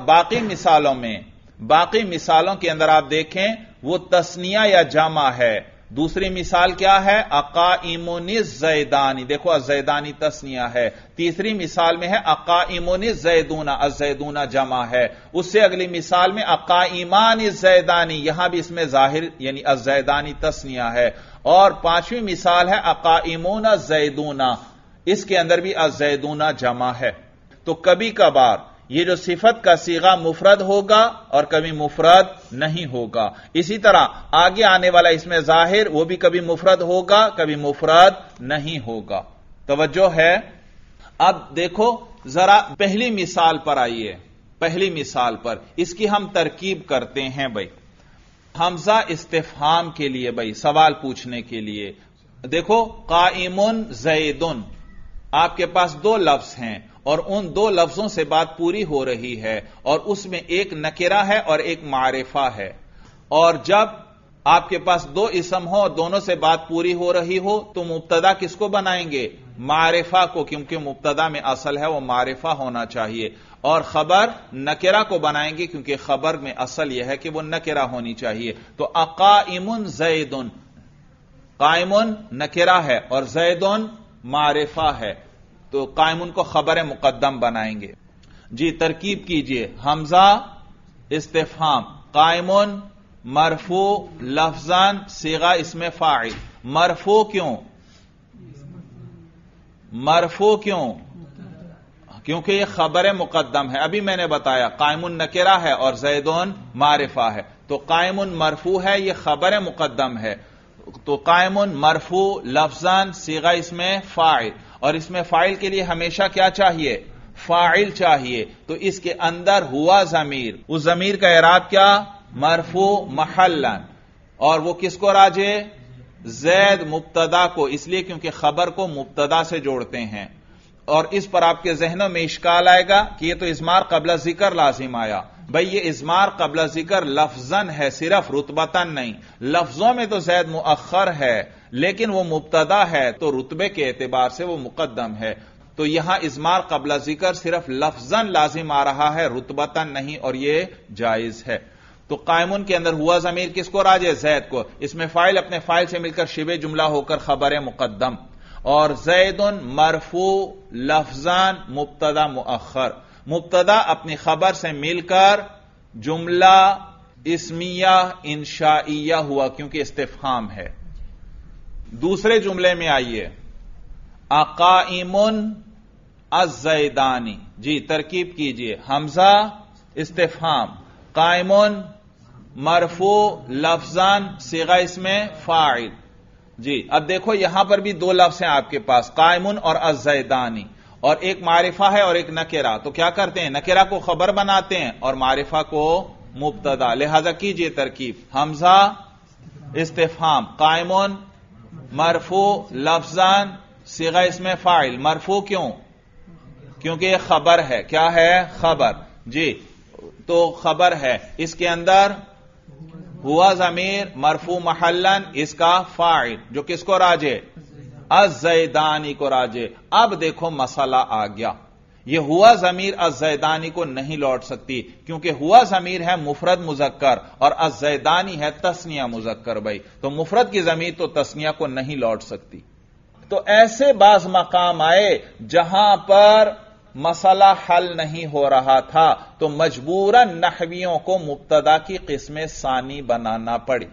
باقی مثالوں کے اندر آپ دیکھیں وہ تثنیہ یا جمع ہے۔ دوسری مثال کیا ہے؟ اقائمن الزیدانی، دیکھو الزیدانی تثنیہ ہے۔ تیسری مثال میں ہے اقائمن الزیدون، الزیدون جمع ہے۔ اس سے اگلی مثال میں اقائمان الزیدانی، یہاں بھی اس میں ظاہر یعنی الزیدانی تثنیہ ہے۔ اور پانچویں مثال ہے اقائمون الزیدون، اس کے اندر بھی الزیدون جمع ہے۔ تو کبھی کبھار یہ جو صفت کا صیغہ مفرد ہوگا اور کبھی مفرد نہیں ہوگا۔ اسی طرح آگے آنے والا اس میں ظاہر وہ بھی کبھی مفرد ہوگا کبھی مفرد نہیں ہوگا۔ توجہ ہے؟ اب دیکھو ذرا پہلی مثال پر آئیے، پہلی مثال پر اس کی ہم ترکیب کرتے ہیں بھائی۔ حمزہ استفہام کے لیے بھائی، سوال پوچھنے کے لیے، دیکھو قائمن زیدن، آپ کے پاس 2 لفظ ہیں اور ان 2 لفظوں سے بات پوری ہو رہی ہے، اور اس میں ایک نکرہ ہے اور ایک معرفہ ہے۔ اور جب آپ کے پاس 2 اسم ہو اور دونوں سے بات پوری ہو رہی ہو تو مبتدا کس کو بنائیں گے؟ معرفہ کو، کیونکہ مبتدا میں اصل ہے وہ معرفہ ہونا چاہیے، اور خبر نکرہ کو بنائیں گے کیونکہ خبر میں اصل یہ ہے کہ وہ نکرہ ہونی چاہیے۔ تو اقائمن زیدن، قائمن نکرہ ہے اور زیدن معرفہ ہے، تو قائمن کو خبر مقدم بنائیں گے۔ جی ترکیب کیجئے، حمزہ استفہام، قائمن مرفوع لفظاً صیغہ اسم فاعل۔ مرفوع کیوں؟ مرفوع کیوں؟ کیونکہ یہ خبر مقدم ہے، ابھی میں نے بتایا قائمن نکرہ ہے اور زیدن معرفہ ہے، تو قائمن مرفوع ہے، یہ خبر مقدم ہے، تو قائمن مرفوع لفظاً صیغہ اسم فاعل، اور اس میں فاعل کے لیے ہمیشہ کیا چاہیے؟ فاعل چاہیے، تو اس کے اندر ہوا ضمیر، اس ضمیر کا اعراب کیا؟ مرفوع محلا، اور وہ کس کو راجع؟ زید مبتدا کو، اس لیے کیونکہ خبر کو مبتدا سے جوڑتے ہیں۔ اور اس پر آپ کے ذہنوں میں اشکال آئے گا کہ یہ تو اضمار قبل ذکر لازم آیا۔ بھئی یہ اضمار قبل ذکر لفظاً ہے، صرف رتبتاً نہیں۔ لفظوں میں تو زید مؤخر ہے لیکن وہ مبتدا ہے تو رتبے کے اعتبار سے وہ مقدم ہے، تو یہاں اضمار قبل ذکر صرف لفظاً لازم آ رہا ہے، رتبتاً نہیں، اور یہ جائز ہے۔ تو قائمن کے اندر ہوا ضمیر کس کو راجع؟ زید کو، اس میں فاعل اپنے فاعل سے مل کر شبہ جملہ ہو کر خبر مقدم، اور زیدن مرفوع لفظاً مبتدا مؤخر، مبتدا اپنی خبر سے مل کر جملہ اسمیہ انشائیہ ہوا کیونکہ استفہام ہے۔ دوسرے جملے میں آئیے، اقائمن الزیدانی، جی ترکیب کیجئے، حمزہ استفہام، قائمن مرفوع لفظاً صیغہ اسم فاعل، جی اب دیکھو یہاں پر بھی دو لفظ ہیں آپ کے پاس، قائمن اور الزیدانی، اور ایک معرفہ ہے اور ایک نکرہ. تو کیا کرتے ہیں؟ نکرہ کو خبر بناتے ہیں اور معرفہ کو مبتدا. لہذا کیجئے ترکیب، حمزہ استفہام، قائمن مرفوع لفظاً صیغہ اسم فاعل. مرفوع کیوں؟ کیونکہ یہ خبر ہے. کیا ہے؟ خبر. جی تو خبر ہے، اس کے اندر ہوا ضمیر مرفوع محلن، اس کا فاعل جو کس کو راجع؟ الزیدانی کو راجع. اب دیکھو مسئلہ آ گیا، یہ ہوا ضمیر الزیدانی کو نہیں لوٹ سکتی کیونکہ ہوا ضمیر ہے مفرد مذکر اور الزیدانی ہے تثنیہ مذکر. بھائی تو مفرد کی ضمیر تو تثنیہ کو نہیں لوٹ سکتی. تو ایسے بعض مقام آئے جہاں پر مسئلہ حل نہیں ہو رہا تھا تو مجبوراً نحویوں کو مبتدا کی قسم ثانی بنانا پڑی.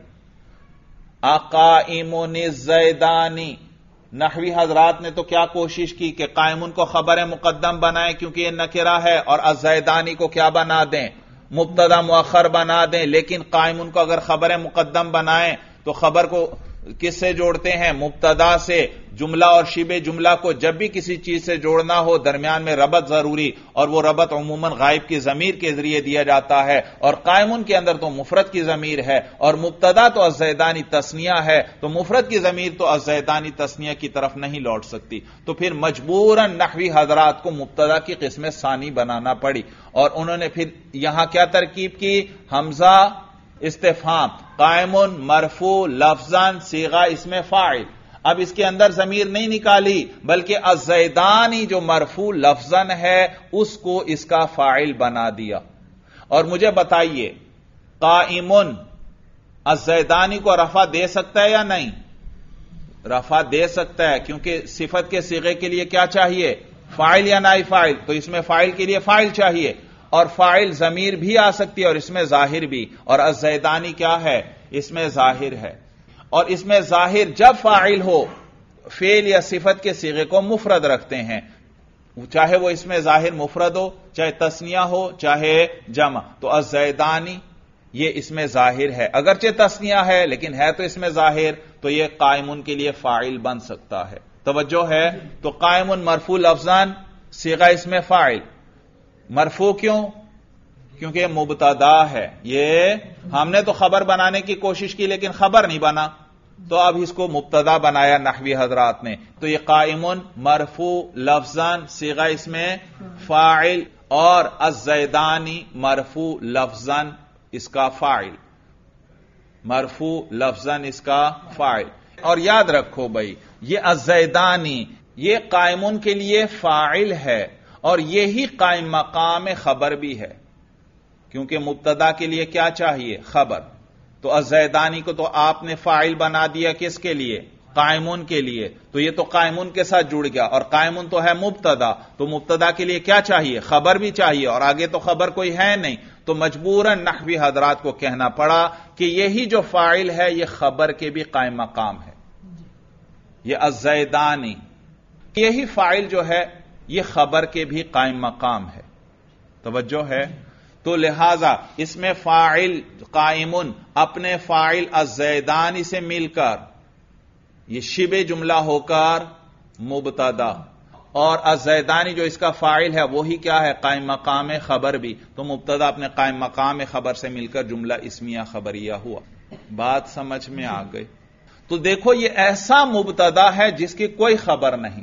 اقائمن الزیدانی، نحوی حضرات نے تو کیا کوشش کی کہ قائمن کو خبر مقدم بنائیں کیونکہ یہ نکرہ ہے، اور الزیدانی کو کیا بنا دیں؟ مبتدا مؤخر بنا دیں. لیکن قائمن کو اگر خبر مقدم بنائیں تو خبر کو کس سے جوڑتے ہیں؟ مبتدا سے. جملہ اور شبہ جملہ کو جب بھی کسی چیز سے جوڑنا ہو درمیان میں ربط ضروری، اور وہ ربط عموماً غائب کی ضمیر کے ذریعے دیا جاتا ہے، اور قائمن کے اندر تو مفرد کی ضمیر ہے اور مبتدا تو الزیدانی تثنیہ ہے، تو مفرد کی ضمیر تو الزیدانی تثنیہ کی طرف نہیں لوٹ سکتی. تو پھر مجبوراً نحوی حضرات کو مبتدا کی قسم ثانی بنانا پڑی، اور انہوں نے پھر یہاں کیا ترکیب کی؟ حمزہ استفہام، قائمن مرفوع لفظاً صیغہ اسم فاعل. اب اس کے اندر ضمیر نہیں نکالی بلکہ الزیدانی جو مرفوع لفظاً ہے اس کو اس کا فاعل بنا دیا. اور مجھے بتائیے قائمن الزیدانی کو رفع دے سکتا ہے یا نہیں؟ رفع دے سکتا ہے کیونکہ صفت کے صیغے کے لیے کیا چاہیے؟ فاعل یا نائب فاعل. تو اس میں فاعل کے لیے فاعل چاہیے، اور فاعل ضمیر بھی آ سکتی ہے اور اس میں ظاہر بھی، اور الزیدانی کیا ہے؟ اس میں ظاہر ہے. اور اس میں ظاہر جب فاعل ہو فعل یا صفت کے صیغے کو مفرد رکھتے ہیں، چاہے وہ اس میں ظاہر مفرد ہو، چاہے تثنیہ ہو، چاہے جمع. تو الزیدانی یہ اس میں ظاہر ہے، اگرچہ تثنیہ ہے لیکن ہے تو اس میں ظاہر، تو یہ قائمن کے لیے فاعل بن سکتا ہے. توجہ ہے؟ تو قائمن مرفوع لفظاً صیغہ اسم فاعل. مرفوع کیوں؟ کیونکہ یہ مبتدا ہے. یہ ہم نے تو خبر بنانے کی کوشش کی لیکن خبر نہیں بنا، تو اب اس کو مبتدا بنایا نحوی حضرات نے. تو یہ قائمن مرفوع لفظاً صیغہ اسم فاعل، اور الزیدانی مرفوع لفظاً اس کا فاعل. مرفوع لفظاً اس کا فاعل. اور یاد رکھو بھائی یہ الزیدانی یہ قائمن کے لیے فاعل ہے اور یہی قائم مقام خبر بھی ہے، کیونکہ مبتدا کے لیے کیا چاہیے؟ خبر. تو الزیدانی کو تو آپ نے فاعل بنا دیا کس کے لیے؟ قائمن کے لیے. تو یہ تو قائمن کے ساتھ جڑ گیا، اور قائمن تو ہے مبتدا، تو مبتدا کے لیے کیا چاہیے؟ خبر بھی چاہیے، اور آگے تو خبر کوئی ہے نہیں. تو مجبوراً نحوی حضرات کو کہنا پڑا کہ یہی جو فاعل ہے یہ خبر کے بھی قائم مقام ہے. یہ الزیدانی یہی فاعل جو ہے یہ خبر کے بھی قائم مقام ہے. توجہ ہے؟ تو لہذا اس میں فاعل قائمن اپنے فاعل الزیدانی سے مل کر یہ شبہ جملہ ہو کر مبتدا، اور الزیدانی جو اس کا فاعل ہے وہی کیا ہے؟ قائم مقام خبر بھی. تو مبتدا اپنے قائم مقام خبر سے مل کر جملہ اسمیہ خبریہ ہوا. بات سمجھ میں آ گئی؟ تو دیکھو یہ ایسا مبتدا ہے جس کی کوئی خبر نہیں.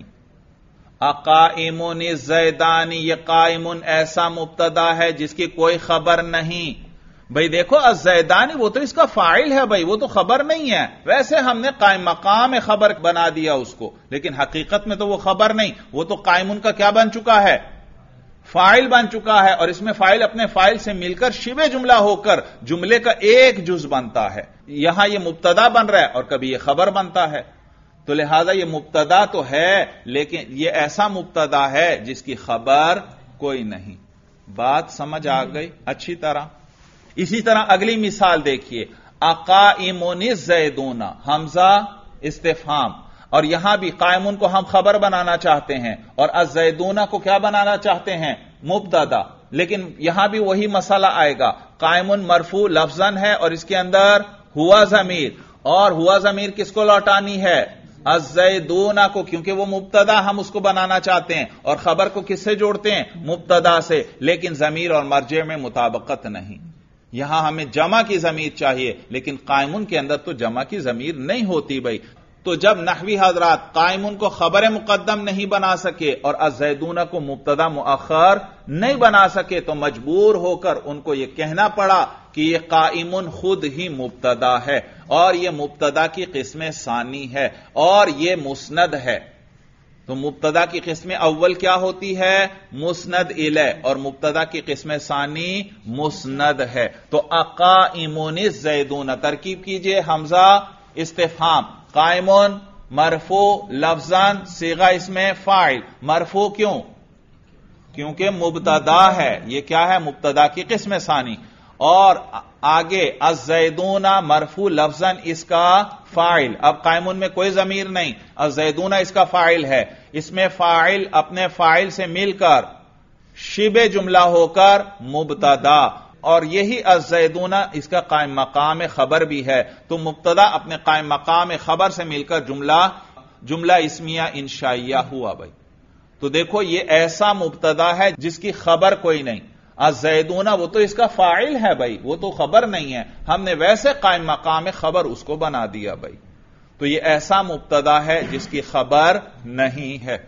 اقائمن الزیدانی، یہ قائمن ایسا مبتدا ہے جس کی کوئی خبر نہیں. بھئی دیکھو الزیدانی وہ تو اس کا فاعل ہے، بھئی وہ تو خبر نہیں ہے. ویسے ہم نے قائم مقام خبر بنا دیا اس کو، لیکن حقیقت میں تو وہ خبر نہیں، وہ تو قائمن کا کیا بن چکا ہے؟ فاعل بن چکا ہے. اور اس میں فاعل اپنے فاعل سے مل کر شبہ جملہ ہو کر جملے کا ایک جز بنتا ہے. یہاں یہ مبتدا بن رہا ہے اور کبھی یہ خبر بنتا ہے. تو لہذا یہ مبتدا تو ہے لیکن یہ ایسا مبتدا ہے جس کی خبر کوئی نہیں. بات سمجھ آ گئی اچھی طرح؟ اسی طرح اگلی مثال دیکھیے، اقائمن الزیدون، حمزہ استفہام، اور یہاں بھی قائمن کو ہم خبر بنانا چاہتے ہیں اور الزیدون کو کیا بنانا چاہتے ہیں؟ مبتدا. لیکن یہاں بھی وہی مسئلہ آئے گا، قائمن مرفوع لفظاً ہے اور اس کے اندر ہوا ضمیر، اور ہوا ضمیر کس کو لوٹانی ہے؟ الزیدون کو، کیونکہ وہ مبتدا ہم اس کو بنانا چاہتے ہیں، اور خبر کو کس سے جوڑتے ہیں؟ مبتدا سے، لیکن ضمیر اور مرجع میں مطابقت نہیں۔ یہاں ہمیں جمع کی ضمیر چاہیے، لیکن قائمون کے اندر تو جمع کی ضمیر نہیں ہوتی بھائی۔ تو جب نحوی حضرات قائمون کو خبر مقدم نہیں بنا سکے اور الزیدون کو مبتدا مؤخر نہیں بنا سکے، تو مجبور ہو کر ان کو یہ کہنا پڑا کہ یہ قائمون خود ہی مبتدا ہے، اور یہ مبتدا کی قسم ثانی ہے، اور یہ مسند ہے۔ تو مبتدا کی قسم اول کیا ہوتی ہے؟ مسند الیہ، اور مبتدا کی قسم ثانی مسند ہے۔ تو اقائمون الزیدون، ترکیب کیجئے، حمزہ استفہام، قائمون مرفوع لفظاً صیغہ اسم فاعل، مرفوع کیوں؟ کیونکہ مبتدا ہے، یہ کیا ہے؟ مبتدا کی قسم ثانی، اور آگے الزیدون مرفوع لفظاً اس کا فاعل۔ اب قائمون میں کوئی ضمیر نہیں، الزیدون اس کا فاعل ہے، اس میں فاعل اپنے فاعل سے مل کر شبہ جملہ ہو کر مبتدا، اور یہی الزیدون اس کا قائم مقام خبر بھی ہے۔ تو مبتدا اپنے قائم مقام خبر سے مل کر جملہ اسمیہ انشائیہ ہوا بھائی۔ تو دیکھو یہ ایسا مبتدا ہے جس کی خبر کوئی نہیں، الزیدون وہ تو اس کا فاعل ہے بھائی، وہ تو خبر نہیں ہے، ہم نے ویسے قائم مقام خبر اس کو بنا دیا بھائی۔ تو یہ ایسا مبتدا ہے جس کی خبر نہیں ہے۔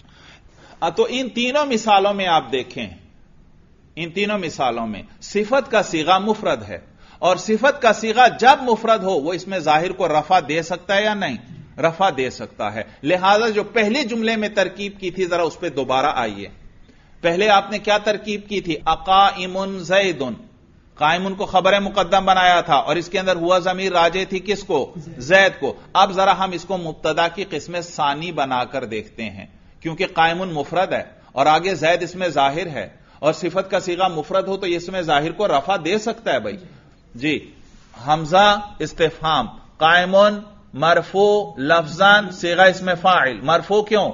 تو ان تینوں مثالوں میں آپ دیکھیں، ان تینوں مثالوں میں صفت کا صیغہ مفرد ہے، اور صفت کا صیغہ جب مفرد ہو وہ اس میں ظاہر کو رفع دے سکتا ہے یا نہیں؟ رفع دے سکتا ہے۔ لہذا جو پہلے جملے میں ترکیب کی تھی ذرا اس پہ دوبارہ آئیے۔ پہلے آپ نے کیا ترکیب کی تھی؟ اقائم زیدن، قائمن کو خبر مقدم بنایا تھا، اور اس کے اندر ہوا ضمیر راجع تھی کس کو؟ زید کو۔ اب ذرا ہم اس کو مبتدا کی قسم ثانی بنا کر دیکھتے ہیں، کیونکہ قائمن مفرد ہے اور آگے زید اس میں ظاہر ہے، اور صفت کا صیغہ مفرد ہو تو اس میں ظاہر کو رفع دے سکتا ہے بھائی۔ جی، حمزہ استفہام، قائمن مرفوع لفظاً صیغہ اسم فاعل، مرفوع کیوں؟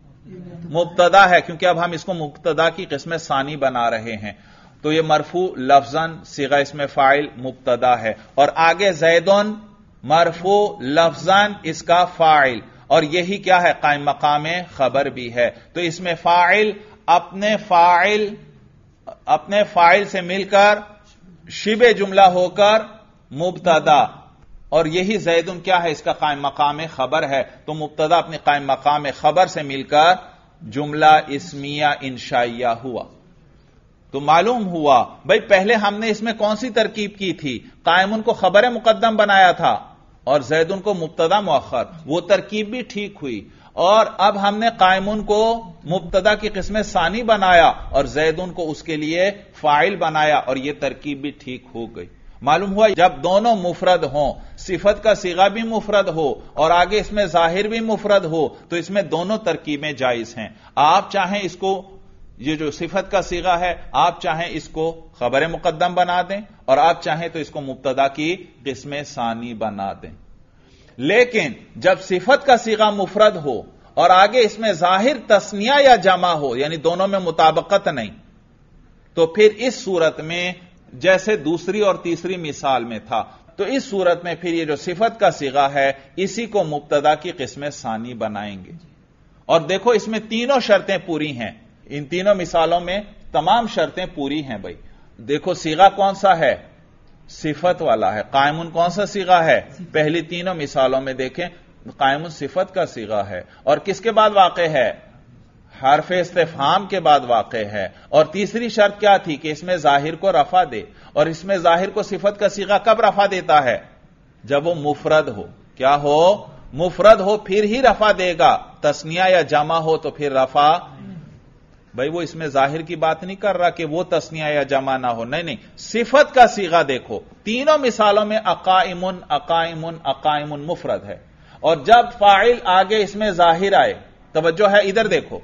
مبتدا ہے، کیونکہ اب ہم اس کو مبتدا کی قسم ثانی بنا رہے ہیں، تو یہ مرفوع لفظاً صیغہ اسم فاعل مبتدا ہے، اور آگے زیدن مرفوع لفظاً اس کا فاعل، اور یہی کیا ہے؟ قائم مقام خبر بھی ہے۔ تو اس میں فاعل اپنے فاعل سے مل کر شبہ جملہ ہو کر مبتدا، اور یہی زیدن کیا ہے؟ اس کا قائم مقام خبر ہے۔ تو مبتدا اپنے قائم مقام خبر سے مل کر جملہ اسمیہ انشائیہ ہوا۔ تو معلوم ہوا بھائی پہلے ہم نے اس میں کون سی ترکیب کی تھی؟ قائمن کو خبر مقدم بنایا تھا اور زیدن کو مبتدا مؤخر، وہ ترکیب بھی ٹھیک ہوئی، اور اب ہم نے قائمن کو مبتدا کی قسم ثانی بنایا اور زیدن کو اس کے لیے فاعل بنایا، اور یہ ترکیب بھی ٹھیک ہو گئی۔ معلوم ہوا جب دونوں مفرد ہوں، صفت کا صیغہ بھی مفرد ہو اور آگے اس میں ظاہر بھی مفرد ہو، تو اس میں دونوں ترکیبیں جائز ہیں۔ آپ چاہیں اس کو، یہ جو صفت کا صیغہ ہے، آپ چاہیں اس کو خبر مقدم بنا دیں، اور آپ چاہیں تو اس کو مبتدا کی قسم ثانی بنا دیں۔ لیکن جب صفت کا صیغہ مفرد ہو اور آگے اس میں ظاہر تثنیہ یا جمع ہو، یعنی دونوں میں مطابقت نہیں، تو پھر اس صورت میں جیسے دوسری اور تیسری مثال میں تھا، تو اس صورت میں پھر یہ جو صفت کا صیغہ ہے اسی کو مبتدا کی قسم ثانی بنائیں گے۔ اور دیکھو اس میں تینوں شرطیں پوری ہیں، ان تینوں مثالوں میں تمام شرطیں پوری ہیں بھائی۔ دیکھو صیغہ کون سا ہے؟ صفت والا ہے۔ قائمن کون سا صیغہ ہے؟ پہلی تینوں مثالوں میں دیکھیں قائمن صفت کا صیغہ ہے، اور کس کے بعد واقع ہے؟ حرف استفہام کے بعد واقع ہے۔ اور تیسری شرط کیا تھی؟ کہ اس میں ظاہر کو رفع دے، اور اس میں ظاہر کو صفت کا صیغہ کب رفع دیتا ہے؟ جب وہ مفرد ہو۔ کیا ہو؟ مفرد ہو پھر ہی رفع دے گا، تثنیہ یا جمع ہو تو پھر رفع بھائی وہ اس میں ظاہر کی بات نہیں کر رہا کہ وہ تثنیہ یا جمع نہ ہو، نہیں، صفت کا صیغہ دیکھو تینوں مثالوں میں اقائمن اقائمن اقائمن مفرد ہے، اور جب فاعل آگے اس میں ظاہر آئے، توجہ ہے ادھر دیکھو،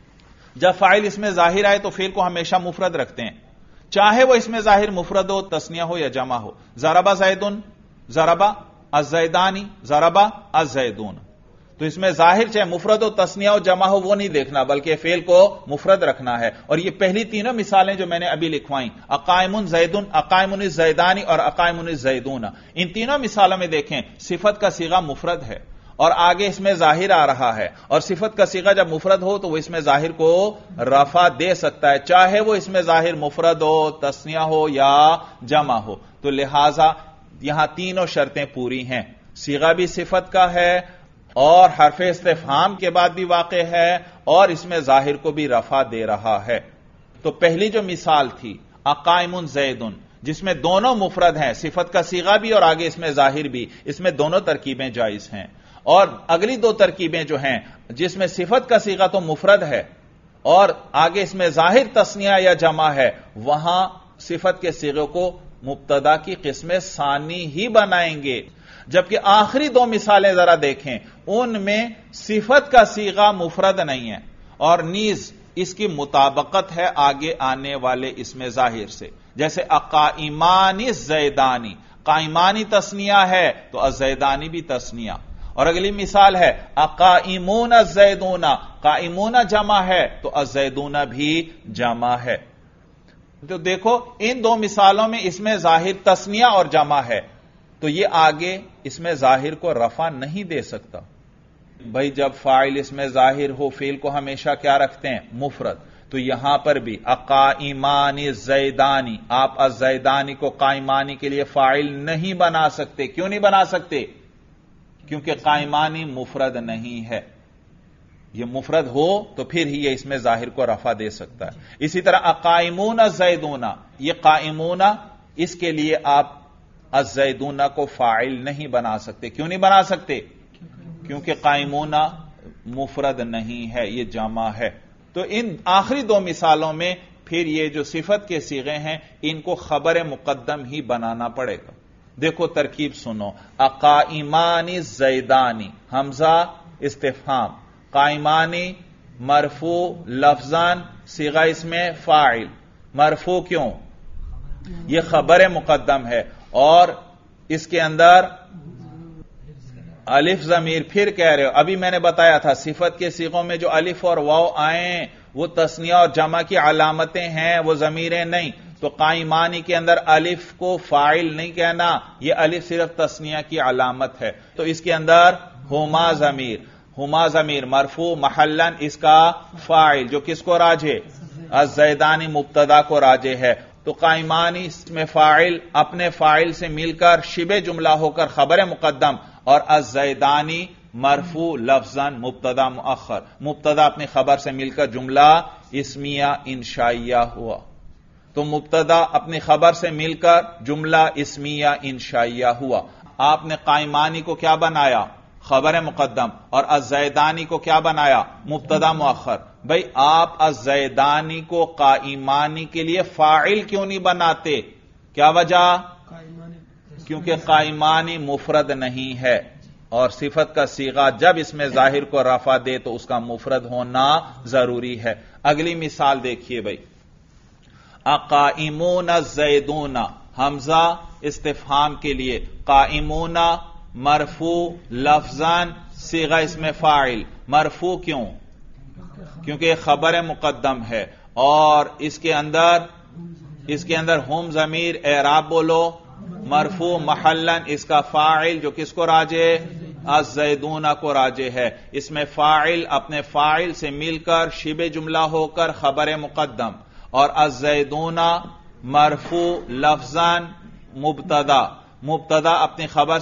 جب فاعل اس میں ظاہر آئے تو فعل کو ہمیشہ مفرد رکھتے ہیں، چاہے وہ اس میں ظاہر مفرد ہو، تثنیہ ہو یا جمع ہو۔ ضربہ زیدن، ضربہ الزیدانی، ضربہ الزیدون۔ تو اس میں ظاہر چاہے مفرد و تسنیہ و جمع ہو وہ نہیں دیکھنا، بلکہ فعل کو مفرد رکھنا ہے. اور یہ پہلی تینوں مثالیں جو میں نے ابھی لکھوائیں، اقائم زیدن، اقائم الزیدانی اور اقائم الزیدون، ان تینوں مثالوں میں دیکھیں صفت کا صیغہ مفرد ہے اور آگے اس میں ظاہر آ رہا ہے. اور صفت کا صیغہ جب مفرد ہو تو وہ اس میں ظاہر کو رفع دے سکتا ہے، چاہے وہ اس میں ظاہر مفرد ہو، تسنیہ ہو یا جمع ہو. تو لہذا یہاں تینوں شرطیں پوری ہیں، صیغہ بھی صفت کا ہے اور حرف استفہام کے بعد بھی واقع ہے اور اس میں ظاہر کو بھی رفع دے رہا ہے. تو پہلی جو مثال تھی اقائم زیدن، جس میں دونوں مفرد ہیں، صفت کا صیغہ بھی اور آگے اس میں ظاہر بھی، اس میں دونوں ترکیبیں جائز ہیں. اور اگلی دو ترکیبیں جو ہیں جس میں صفت کا صیغہ تو مفرد ہے اور آگے اس میں ظاہر تسنیہ یا جمع ہے، وہاں صفت کے صیغے کو مبتدا کی قسم ثانی ہی بنائیں گے. جبکہ آخری دو مثالیں ذرا دیکھیں، ان میں صفت کا صیغہ مفرد نہیں ہے اور نیز اس کی مطابقت ہے آگے آنے والے اسم ظاہر سے. جیسے اقائمان الزیدانی، قائمانی تسنیہ ہے تو الزیدانی بھی تسنیہ. اور اگلی مثال ہے اقائمون الزیدون، قائمون جمع ہے تو الزیدون بھی جمع ہے. تو دیکھو ان دو مثالوں میں اس میں ظاہر تسنیہ اور جمع ہے، تو یہ آگے اس میں ظاہر کو رفع نہیں دے سکتا. بھائی جب فاعل اس میں ظاہر ہو، فعل کو ہمیشہ کیا رکھتے ہیں؟ مفرد. تو یہاں پر بھی اقائمان الزیدانی، آپ الزیدانی کو قائمانی کے لیے فاعل نہیں بنا سکتے. کیوں نہیں بنا سکتے؟ کیونکہ قائمانی مفرد نہیں ہے. یہ مفرد ہو تو پھر ہی یہ اس میں ظاہر کو رفع دے سکتا ہے. اسی طرح اقائمون الزیدون، یہ قائمون، اس کے لیے آپ الزیدون کو فاعل نہیں بنا سکتے. کیوں نہیں بنا سکتے؟ کیونکہ قائمون مفرد نہیں ہے، یہ جمع ہے. تو ان آخری دو مثالوں میں پھر یہ جو صفت کے صیغے ہیں ان کو خبر مقدم ہی بنانا پڑے گا. دیکھو ترکیب سنو، اقائمان الزیدانی، حمزہ استفہام، قائمانی مرفوع لفظان، صیغہ اس میں فاعل. مرفوع کیوں؟ یہ خبر مقدم ہے اور اس کے اندر الف ضمیر. پھر کہہ رہے ہو ابھی میں نے بتایا تھا صفت کے صیغوں میں جو الف اور واو آئیں وہ تسنیہ اور جمع کی علامتیں ہیں، وہ ضمیریں نہیں. تو قائمانی کے اندر الف کو فاعل نہیں کہنا، یہ الف صرف تسنیہ کی علامت ہے. تو اس کے اندر ہما ضمیر، ہما ضمیر مرفوع محلن، اس کا فاعل جو کس کو راجے؟ الزیدانی مبتدا کو راجے ہے. تو قائمانی اس میں فاعل اپنے فاعل سے مل کر شبہ جملہ ہو کر خبر مقدم، اور الزیدانی مرفوع لفظاً مبتدا مؤخر، مبتدا اپنی خبر سے مل کر جملہ اسمیہ انشائیہ ہوا. تو مبتدا اپنی خبر سے مل کر جملہ اسمیہ انشائیہ ہوا. آپ نے قائمانی کو کیا بنایا؟ خبر مقدم. اور الزیدانی کو کیا بنایا؟ مبتدا مؤخر. بھئی آپ الزیدانی کو قائمانی کے لیے فاعل کیوں نہیں بناتے؟ کیا وجہ؟ کیونکہ قائمانی مفرد نہیں ہے اور صفت کا صیغہ جب اس میں ظاہر کو رفع دے تو اس کا مفرد ہونا ضروری ہے. اگلی مثال دیکھیے بھئی، اقائمون الزیدون، حمزہ استفہام کے لیے، قائمون مرفوع لفظان، صیغہ اس میں فاعل. مرفوع کیوں؟ کیونکہ خبر مقدم ہے اور اس کے اندر ہم ضمیر، اعراب بولو، مرفوع محلن، اس کا فاعل جو کس کو راجے؟ الزیدون کو راجے ہے. اس میں فاعل اپنے فاعل سے مل کر شبہ جملہ ہو کر خبر مقدم، اور الزیدون مرفوع لفظاً مبتدا، مبتدا اپنی خبر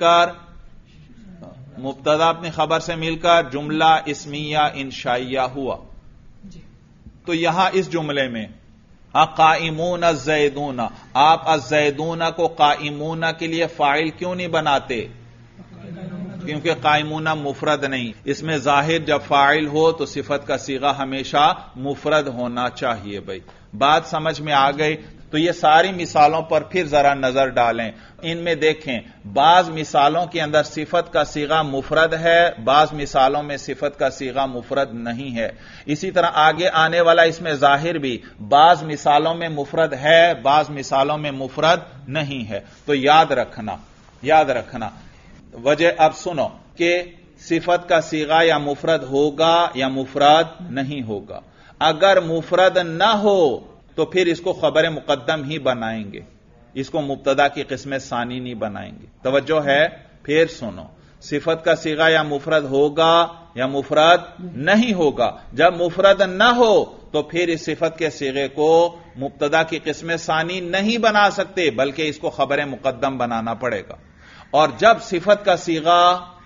سے مل کر جملہ اسمیہ انشائیہ ہوا. تو یہاں اس جملے میں اقائمون الزیدون، آپ الزیدون کو قائمون کے لیے فاعل کیوں نہیں بناتے؟ کیونکہ قائمون مفرد نہیں. اس میں ظاہر جب فاعل ہو تو صفت کا صیغہ ہمیشہ مفرد ہونا چاہیے. بھائی بات سمجھ میں آ گئی؟ تو یہ ساری مثالوں پر پھر ذرا نظر ڈالیں. ان میں دیکھیں بعض مثالوں کے اندر صفت کا صیغہ مفرد ہے، بعض مثالوں میں صفت کا صیغہ مفرد نہیں ہے. اسی طرح آگے آنے والا اس میں ظاہر بھی بعض مثالوں میں مفرد ہے، بعض مثالوں میں مفرد نہیں ہے. تو یاد رکھنا وجہ اب سنو کہ صفت کا صیغہ یا مفرد ہوگا یا مفرد نہیں ہوگا. اگر مفرد نہ ہو تو پھر اس کو خبر مقدم ہی بنائیں گے, اس کو مبتدا کی قسم ثانی نہیں بنائیں گے. توجہ ہے؟ پھر سنو, صفت کا صیغہ یا مفرد ہوگا یا مفرد نہیں ہوگا. جب مفرد نہ ہو تو پھر اس صفت کے صیغے کو مبتدا کی قسم ثانی نہیں بنا سکتے, بلکہ اس کو خبر مقدم بنانا پڑے گا. اور جب صفت کا صیغہ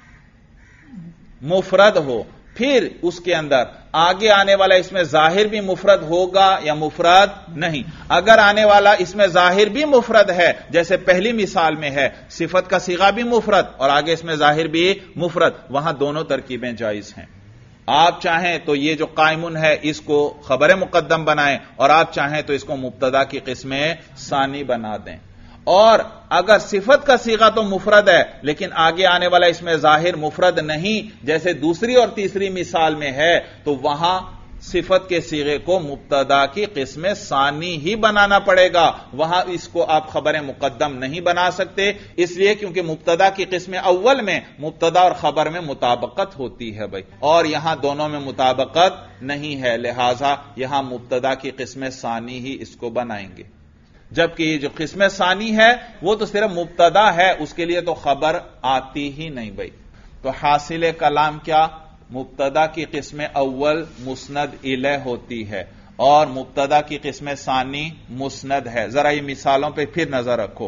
مفرد ہو پھر اس کے اندر آگے آنے والا اس میں ظاہر بھی مفرد ہوگا یا مفرد نہیں. اگر آنے والا اس میں ظاہر بھی مفرد ہے, جیسے پہلی مثال میں ہے صفت کا صیغہ بھی مفرد اور آگے اس میں ظاہر بھی مفرد, وہاں دونوں ترکیبیں جائز ہیں. آپ چاہیں تو یہ جو قائمن ہے اس کو خبر مقدم بنائیں, اور آپ چاہیں تو اس کو مبتدا کی قسم ثانی بنا دیں. اور اگر صفت کا صیغہ تو مفرد ہے لیکن آگے آنے والا اس میں ظاہر مفرد نہیں, جیسے دوسری اور تیسری مثال میں ہے, تو وہاں صفت کے صیغے کو مبتدا کی قسم ثانی ہی بنانا پڑے گا. وہاں اس کو آپ خبر مقدم نہیں بنا سکتے, اس لیے کیونکہ مبتدا کی قسم اول میں مبتدا اور خبر میں مطابقت ہوتی ہے بھائی, اور یہاں دونوں میں مطابقت نہیں ہے, لہذا یہاں مبتدا کی قسم ثانی ہی اس کو بنائیں گے. جبکہ یہ جو قسم ثانی ہے وہ تو صرف مبتدا ہے, اس کے لیے تو خبر آتی ہی نہیں بھائی. تو حاصل کلام کیا؟ مبتدا کی قسم اول مسند الیہ ہوتی ہے اور مبتدا کی قسم ثانی مسند ہے. ذرا یہ مثالوں پہ پھر نظر رکھو.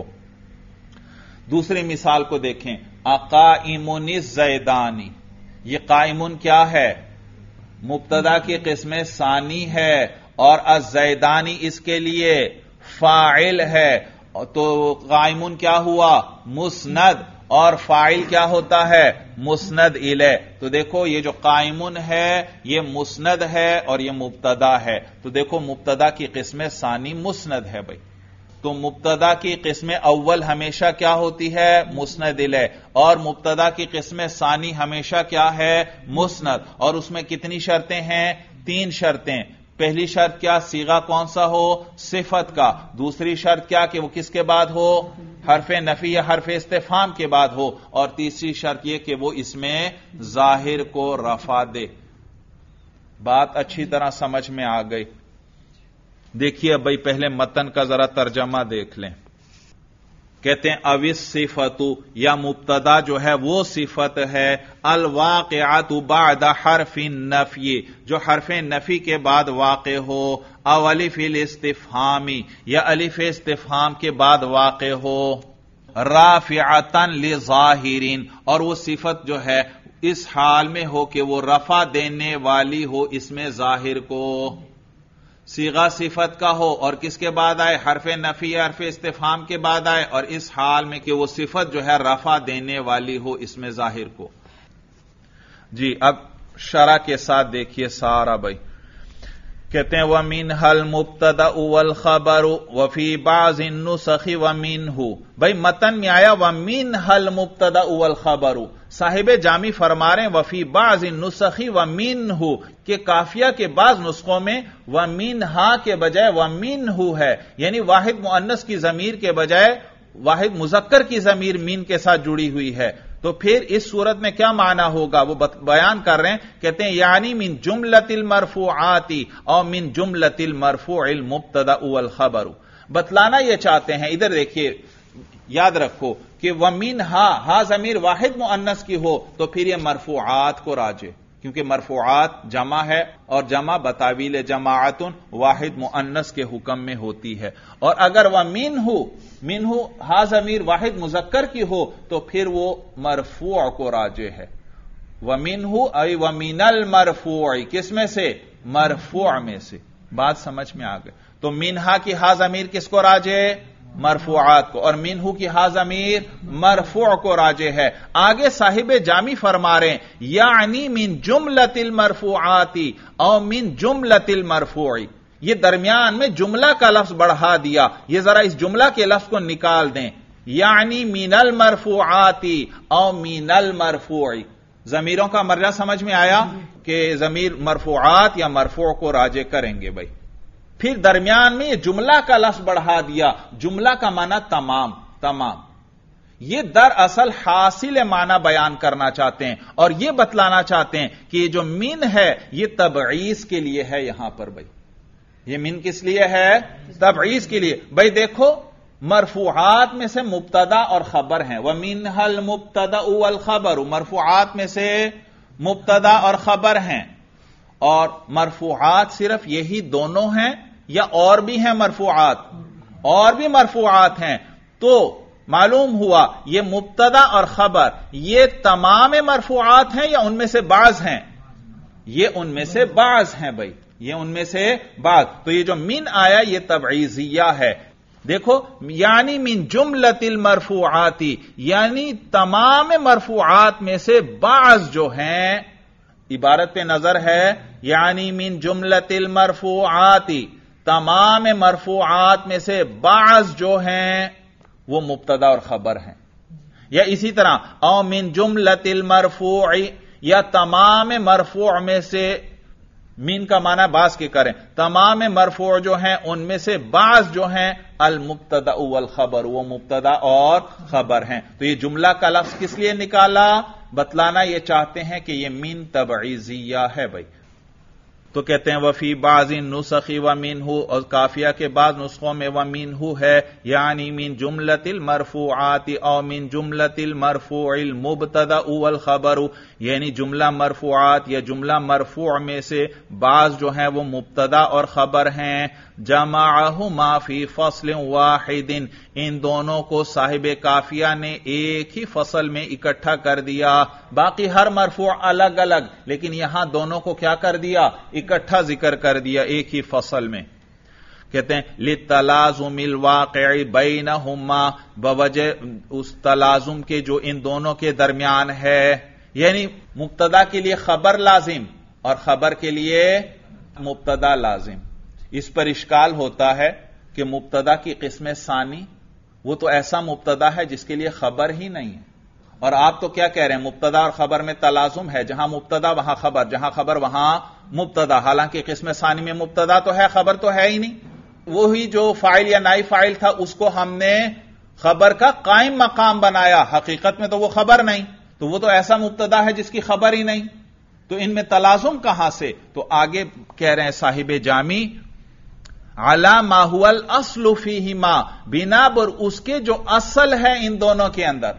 دوسری مثال کو دیکھیں, اقائمن الزیدانی. یہ قائمن کیا ہے؟ مبتدا کی قسم ثانی ہے, اور الزیدانی اس کے لیے فاعل ہے. تو قائمن کیا ہوا؟ مسند, اور فاعل کیا ہوتا ہے؟ مسند الیہ. تو دیکھو یہ جو قائمن ہے یہ مسند ہے اور یہ مبتدا ہے. تو دیکھو مبتدا کی قسم ثانی مسند ہے بھائی. تو مبتدا کی قسم اول ہمیشہ کیا ہوتی ہے؟ مسند الیہ, اور مبتدا کی قسم ثانی ہمیشہ کیا ہے؟ مسند. اور اس میں کتنی شرطیں ہیں؟ 3 شرطیں. پہلی شرط کیا؟ صیغہ کون سا ہو؟ صفت کا. دوسری شرط کیا کہ وہ کس کے بعد ہو؟ حرف نفی یا حرف استفہام کے بعد ہو. اور تیسری شرط یہ کہ وہ اس میں ظاہر کو رفع دے. بات اچھی طرح سمجھ میں آ گئی. دیکھیے بھائی پہلے متن کا ذرا ترجمہ دیکھ لیں. کہتے ہیں اوس صفت, یا مبتدا جو ہے وہ صفت ہے, الواقعات بعد حرف النفی, جو حرف نفی کے بعد واقع ہو, او الف الاستفہامی, یا الف استفہام کے بعد واقع ہو, رافعۃ لظاہرین, اور وہ صفت جو ہے اس حال میں ہو کہ وہ رفع دینے والی ہو اس میں ظاہر کو. صیغہ صفت کا ہو اور کس کے بعد آئے؟ حرف نفی یا حرف استفہام کے بعد آئے, اور اس حال میں کہ وہ صفت جو ہے رفع دینے والی ہو اس میں ظاہر کو. جی اب شرح کے ساتھ دیکھیے سارا بھائی. کہتے ہیں وَمِنْهَا الْمُبْتَدَأُ وَالْخَبَرُ وَفِي بَعْضِ النُّسَخِ وَمِنْهُ. بھائی متن میں آیا وَمِنْهَا الْمُبْتَدَأُ وَالْخَبَرُ, صاحب جامی فرما رہے ہیں وفی بعض النسخ ومنہ, کہ کافیہ کے بعض نسخوں میں ومنہا کے بجائے ومنہ ہے, یعنی واحد مؤنث کی ضمیر کے بجائے واحد مذکر کی ضمیر مین کے ساتھ جڑی ہوئی ہے. تو پھر اس صورت میں کیا معنی ہوگا وہ بیان کر رہے ہیں. کہتے ہیں یعنی من جملۃ المرفوعات اور من جملۃ المرفوع المبتدا والخبر. بتلانا یہ چاہتے ہیں, ادھر دیکھیے یاد رکھو کہ ومنہا, ہا ضمیر واحد مؤنث کی ہو تو پھر یہ مرفوعات کو راجے, کیونکہ مرفوعات جمع ہے اور جمع بتاویل جماعت واحد مؤنث کے حکم میں ہوتی ہے. اور اگر منہ ہا ضمیر واحد مذکر کی ہو تو پھر وہ مرفوع کو راجے ہے. ومنہ ای ومن المرفوع, کس میں سے؟ مرفوع میں سے. بات سمجھ میں آ گئی. تو منہا کی ہا ضمیر کس کو راجے؟ مرفوعات کو, اور منہو کی ہا ضمیر مرفوع کو راجے ہے. آگے صاحب جامی فرما رہے ہیں یعنی من جملۃ المرفوعات او من جملۃ المرفوع. یہ درمیان میں جملہ کا لفظ بڑھا دیا, یہ ذرا اس جملہ کے لفظ کو نکال دیں. یعنی من المرفوعات او من المرفوع. ضمیروں کا مرجع سمجھ میں آیا کہ ضمیر مرفوعات یا مرفوع کو راجے کریں گے بھائی. پھر درمیان میں یہ جملہ کا لفظ بڑھا دیا. جملہ کا معنی تمام. یہ دراصل حاصل معنی بیان کرنا چاہتے ہیں اور یہ بتلانا چاہتے ہیں کہ یہ جو من ہے یہ تبعیض کے لیے ہے. یہاں پر بھائی یہ من کس لیے ہے؟ تبعیض کے لیے. بھائی دیکھو مرفوعات میں سے مبتدا اور خبر ہیں. وَمِنْهَا الْمُبْتَدَأُ وَالْخَبَرُ، مرفوعات میں سے مبتدا اور خبر ہیں. اور مرفوعات صرف یہی دونوں ہیں یا اور بھی ہیں مرفوعات؟ اور بھی مرفوعات ہیں. تو معلوم ہوا یہ مبتدا اور خبر یہ تمام مرفوعات ہیں یا ان میں سے بعض ہیں؟ یہ ان میں سے بعض ہیں بھائی، یہ ان میں سے بعض. تو یہ جو من آیا یہ تبعیضیہ ہے. دیکھو یعنی من جملۃ المرفوعات، یعنی تمام مرفوعات میں سے بعض جو ہیں، عبارت پہ نظر ہے، یعنی من جملۃ المرفوعات، تمام مرفوعات میں سے بعض جو ہیں وہ مبتدا اور خبر ہیں. یا اسی طرح او من جملۃ المرفوع، یا تمام مرفوع میں سے، من کا معنی بعض کے کریں، تمام مرفوع جو ہیں ان میں سے بعض جو ہیں المبتدا والخبر، وہ مبتدا اور خبر ہیں. تو یہ جملہ کا لفظ کس لیے نکالا؟ بتلانا یہ چاہتے ہیں کہ یہ من تبعیضیہ ہے بھائی. تو کہتے ہیں وفی بعض النسخ ومنہ، اور کافیہ کے بعض نسخوں میں ومنہ ہے، یعنی من جملۃ المرفوعات او من جملۃ المرفوع المبتدا والخبر، یعنی جملہ مرفوعات یا جملہ مرفوع میں سے بعض جو ہیں وہ مبتدا اور خبر ہیں. جمعہما فی فصل واحد، ان دونوں کو صاحب کافیہ نے ایک ہی فصل میں اکٹھا کر دیا. باقی ہر مرفوع الگ الگ، لیکن یہاں دونوں کو کیا کر دیا؟ اکٹھا ذکر کر دیا ایک ہی فصل میں. کہتے ہیں للتلازم الواقع بینہما، بوجہ اس تلازم کے جو ان دونوں کے درمیان ہے. یعنی مبتدا کے لیے خبر لازم اور خبر کے لیے مبتدا لازم. اس پر اشکال ہوتا ہے کہ مبتدا کی قسم ثانی وہ تو ایسا مبتدا ہے جس کے لیے خبر ہی نہیں ہے، اور آپ تو کیا کہہ رہے ہیں مبتدا اور خبر میں تلازم ہے، جہاں مبتدا وہاں خبر، جہاں خبر وہاں مبتدا. حالانکہ قسم ثانی میں مبتدا تو ہے، خبر تو ہے ہی نہیں. وہی جو فاعل یا نائب فاعل تھا اس کو ہم نے خبر کا قائم مقام بنایا، حقیقت میں تو وہ خبر نہیں، تو وہ تو ایسا مبتدا ہے جس کی خبر ہی نہیں. تو ان میں تلازم کہاں سے؟ تو آگے کہہ رہے ہیں صاحب جامی علی ما هو الاصل فیہما، بنا بر اس کے جو اصل ہے ان دونوں کے اندر،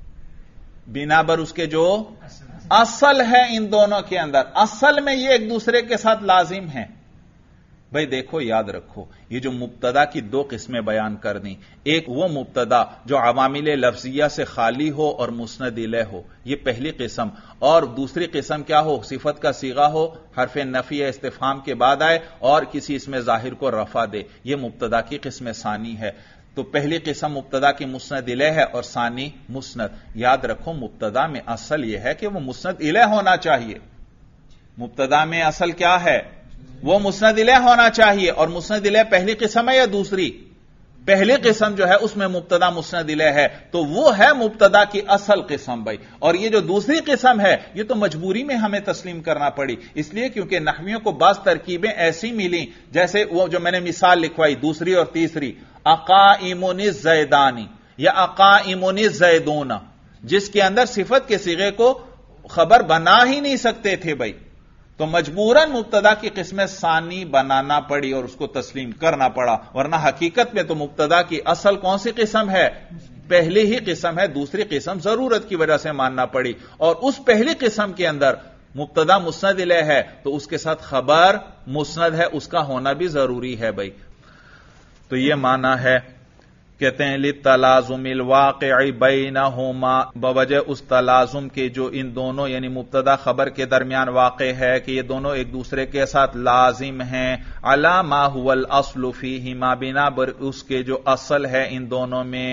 بنا بر اس کے جو اصل ہے ان دونوں کے اندر. اصل میں یہ ایک دوسرے کے ساتھ لازم ہیں. بھائی دیکھو یاد رکھو یہ جو مبتدا کی دو قسمیں بیان کر دیں، ایک وہ مبتدا جو عوامل لفظیہ سے خالی ہو اور مسند الیہ ہو، یہ پہلی قسم، اور دوسری قسم کیا ہو؟ صفت کا صیغہ ہو، حرف نفی یا استفہام کے بعد آئے اور کسی اسم ظاہر کو رفع دے. یہ مبتدا کی قسم ثانی ہے. تو پہلی قسم مبتدا کی مسند الیہ ہے اور ثانی مسند. یاد رکھو مبتدا میں اصل یہ ہے کہ وہ مسند الیہ ہونا چاہیے. مبتدا میں اصل کیا ہے؟ وہ مسند الیہ ہونا چاہیے. اور مسند الیہ پہلی قسم ہے یا دوسری؟ پہلی قسم جو ہے اس میں مبتدا مسند الیہ ہے، تو وہ ہے مبتدا کی اصل قسم بھائی. اور یہ جو دوسری قسم ہے یہ تو مجبوری میں ہمیں تسلیم کرنا پڑی، اس لیے کیونکہ نحویوں کو بعض ترکیبیں ایسی ملی، جیسے وہ جو میں نے مثال لکھوائی دوسری اور تیسری، اقائم الزیدانی یا اقائم الزیدون، جس کے اندر صفت کے صیغے کو خبر بنا ہی نہیں سکتے تھے بھائی. تو مجبوراً مبتدا کی قسم ثانی بنانا پڑی اور اس کو تسلیم کرنا پڑا، ورنہ حقیقت میں تو مبتدا کی اصل کون سی قسم ہے؟ پہلی ہی قسم ہے. دوسری قسم ضرورت کی وجہ سے ماننا پڑی، اور اس پہلی قسم کے اندر مبتدا مسند الیہ ہے تو اس کے ساتھ خبر مسند ہے، اس کا ہونا بھی ضروری ہے بھائی. تو یہ معنی ہے. کہتے ہیں للتلازم الواقع بینہما، بوجہ اس تلازم کے جو ان دونوں یعنی مبتدا خبر کے درمیان واقع ہے کہ یہ دونوں ایک دوسرے کے ساتھ لازم ہیں. علی ما هو الاصل فیہما، بنا بر اس کے جو اصل ہے ان دونوں میں.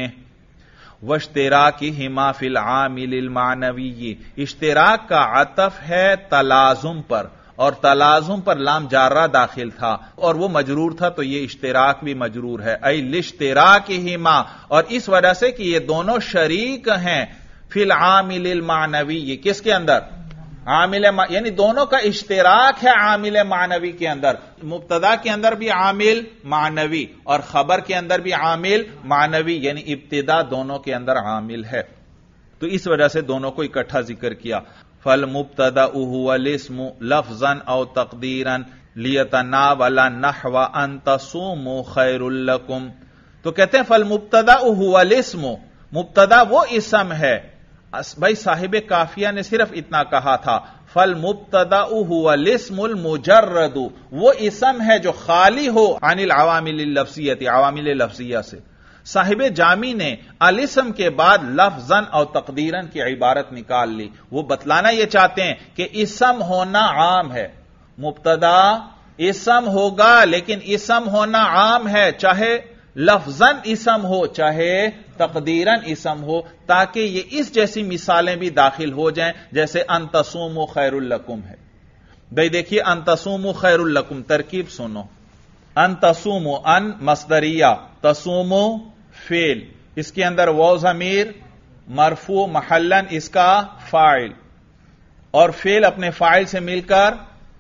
واشتراکہما فی العامل المعنوی، اشتراک کا عطف ہے تلازم پر، اور تلازم پر لام جارہ داخل تھا اور وہ مجرور تھا، تو یہ اشتراک بھی مجرور ہے. ای لاشتراکہما، اور اس وجہ سے کہ یہ دونوں شریک ہیں فی العامل المعنوی، کس کے اندر؟ عامل یعنی دونوں کا اشتراک ہے عامل معنوی کے اندر. مبتدا کے اندر بھی عامل معنوی اور خبر کے اندر بھی عامل معنوی، یعنی ابتدا دونوں کے اندر عامل ہے. تو اس وجہ سے دونوں کو اکٹھا ذکر کیا. فالمبتدا هو الاسم لفظا او تقدیرا لیتناول نحو ان تصوموا خیر لکم. تو کہتے ہیں فالمبتدا هو الاسم، مبتدا وہ اسم ہے. بھائی صاحب کافیہ نے صرف اتنا کہا تھا فالمبتدا هو الاسم المجرد، وہ اسم ہے جو خالی ہو عن العوامل اللفظیہ، عوامل لفظیہ سے. صاحب جامی نے الاسم کے بعد لفظاً اور تقدیراً کی عبارت نکال لی. وہ بتلانا یہ چاہتے ہیں کہ اسم ہونا عام ہے. مبتدا اسم ہوگا لیکن اسم ہونا عام ہے، چاہے لفظاً اسم ہو چاہے تقدیراً اسم ہو، تاکہ یہ اس جیسی مثالیں بھی داخل ہو جائیں جیسے ان تصوموا خیر لکم ہے. بھئی دیکھیے ان تصوموا خیر لکم ترکیب سنو. ان تصوموا، ان مصدریہ، تصوموا فعل، اس کے اندر واو ضمیر مرفوع محلاً اس کا فاعل، اور فعل اپنے فاعل سے مل کر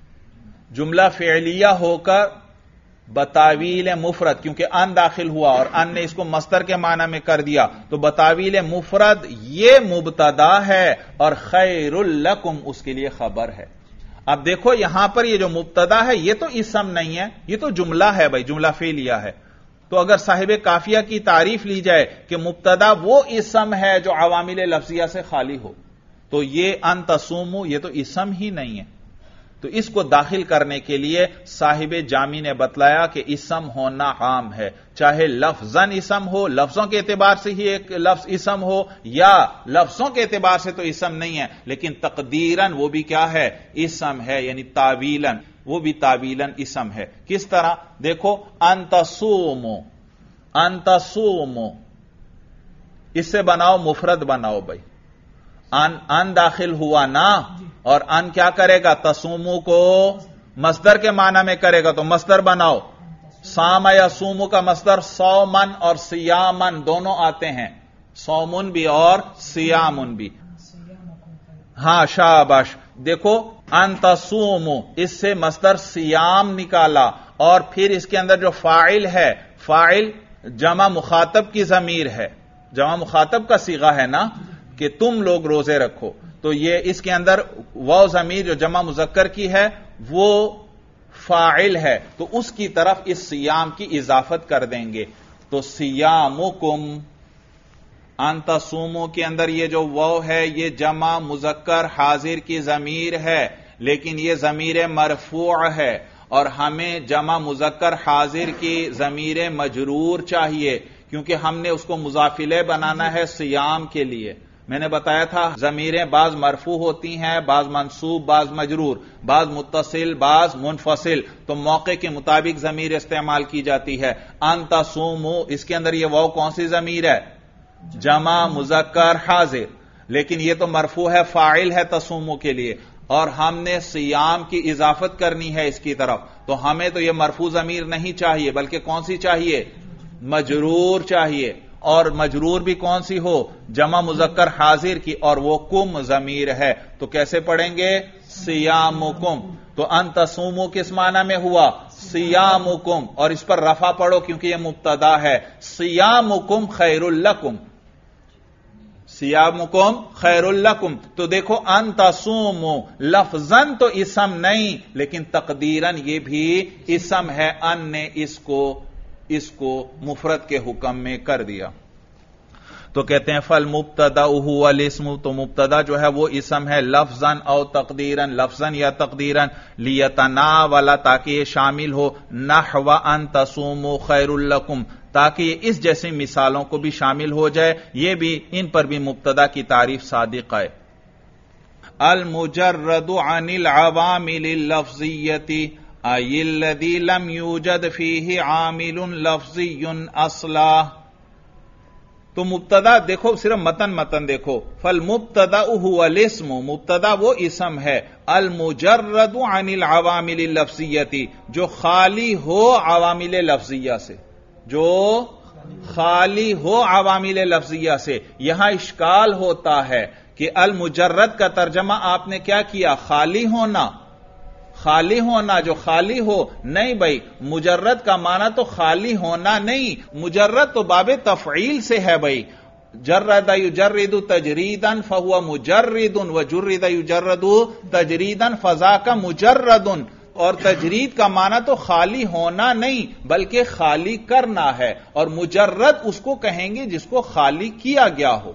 جملہ فعلیہ ہو کر بتاویل مفرد، کیونکہ ان داخل ہوا اور ان نے اس کو مصدر کے معنی میں کر دیا تو بتاویل مفرد یہ مبتدا ہے اور خیر لکم اس کے لیے خبر ہے. اب دیکھو یہاں پر یہ جو مبتدا ہے یہ تو اسم نہیں ہے، یہ تو جملہ ہے بھائی، جملہ فعلیہ ہے. تو اگر صاحب کافیہ کی تعریف لی جائے کہ مبتدا وہ اسم ہے جو عوامل لفظیہ سے خالی ہو، تو یہ ان تصوموا یہ تو اسم ہی نہیں ہے. تو اس کو داخل کرنے کے لیے صاحب جامی نے بتلایا کہ اسم ہونا عام ہے، چاہے لفظاً اسم ہو، لفظوں کے اعتبار سے ہی ایک لفظ اسم ہو، یا لفظوں کے اعتبار سے تو اسم نہیں ہے لیکن تقدیراً وہ بھی کیا ہے، اسم ہے، یعنی تعویلاً وہ بھی تعویلاً اسم ہے. کس طرح؟ دیکھو ان تصوموا، ان تصوموا اس سے بناؤ مفرد بناؤ بھائی. ان داخل ہوا نا، اور ان کیا کرے گا، تصوموا کو مصدر کے معنی میں کرے گا تو مصدر بناؤ. صام یصوم کا مصدر صومن اور صیامن دونوں آتے ہیں، صومن بھی اور صیامن بھی. ہاں شاباش. دیکھو ان تصوموا اس سے مصدر صیام نکالا، اور پھر اس کے اندر جو فاعل ہے، فاعل جمع مخاطب کی ضمیر ہے، جمع مخاطب کا صیغہ ہے نا کہ تم لوگ روزے رکھو، تو یہ اس کے اندر واو ضمیر جو جمع مذکر کی ہے وہ فاعل ہے، تو اس کی طرف اس صیام کی اضافت کر دیں گے. تو صیامکم، ان تصوموا کے اندر یہ جو واو ہے یہ جمع مذکر حاضر کی ضمیر ہے، لیکن یہ ضمیر مرفوع ہے اور ہمیں جمع مذکر حاضر کی ضمیر مجرور چاہیے، کیونکہ ہم نے اس کو مضاف الیہ بنانا ہے صیام کے لیے. میں نے بتایا تھا ضمیریں بعض مرفوع ہوتی ہیں، بعض منصوب، بعض مجرور، بعض متصل، بعض منفصل، تو موقع کے مطابق ضمیر استعمال کی جاتی ہے. ان تصوموا اس کے اندر یہ واو کون سی ضمیر ہے، جمع مذکر حاضر، لیکن یہ تو مرفوع ہے، فاعل ہے تصوموا کے لیے، اور ہم نے صیام کی اضافت کرنی ہے اس کی طرف، تو ہمیں تو یہ مرفوع ضمیر نہیں چاہیے بلکہ کون سی چاہیے، مجرور چاہیے. اور مجرور بھی کون سی ہو، جمع مذکر حاضر کی، اور وہ کم ضمیر ہے. تو کیسے پڑھیں گے، صیامکم. تو ان تصوموا کس معنی میں ہوا، صیامکم، اور اس پر رفع پڑھو کیونکہ یہ مبتدا ہے، صیامکم خیر لکم، صیامکم خیر لکم. تو دیکھو ان تصوموا لفظاً تو اسم نہیں لیکن تقدیراً یہ بھی اسم ہے، ان نے اس کو مفرد کے حکم میں کر دیا. تو کہتے ہیں فالمبتدا هو الاسم، تو مبتدا جو ہے وہ اسم ہے لفظاً او تقدیراً، لفظاً یا تقدیراً، لیتناول تاکہ یہ شامل ہو نحو ان تصوموا خیر لکم، تاکہ یہ اس جیسی مثالوں کو بھی شامل ہو جائے. یہ بھی ان پر بھی مبتدا کی تعریف صادق ہے. المجرد عن العوامل اللفظیہ ای الذی لم یوجد فیہ عامل لفظی اصلا. تو مبتدا دیکھو، صرف متن دیکھو، فالمبتدا هو الاسم، مبتدا وہ اسم ہے المجرد عن العوامل اللفظیہ جو خالی ہو عوامل لفظیہ سے، جو خالی ہو عوامل لفظیہ سے. یہاں اشکال ہوتا ہے کہ المجرد کا ترجمہ آپ نے کیا کیا؟ خالی ہونا. خالی ہونا، جو خالی ہو. نہیں بھائی، مجرد کا معنی تو خالی ہونا نہیں، مجرد تو باب تفعیل سے ہے بھائی. جرد یجرد تجریدا فهو مجرد وجرد یجرد تجریدا فذاک مجرد. اور تجرید کا معنی تو خالی ہونا نہیں بلکہ خالی کرنا ہے، اور مجرد اس کو کہیں گے جس کو خالی کیا گیا ہو،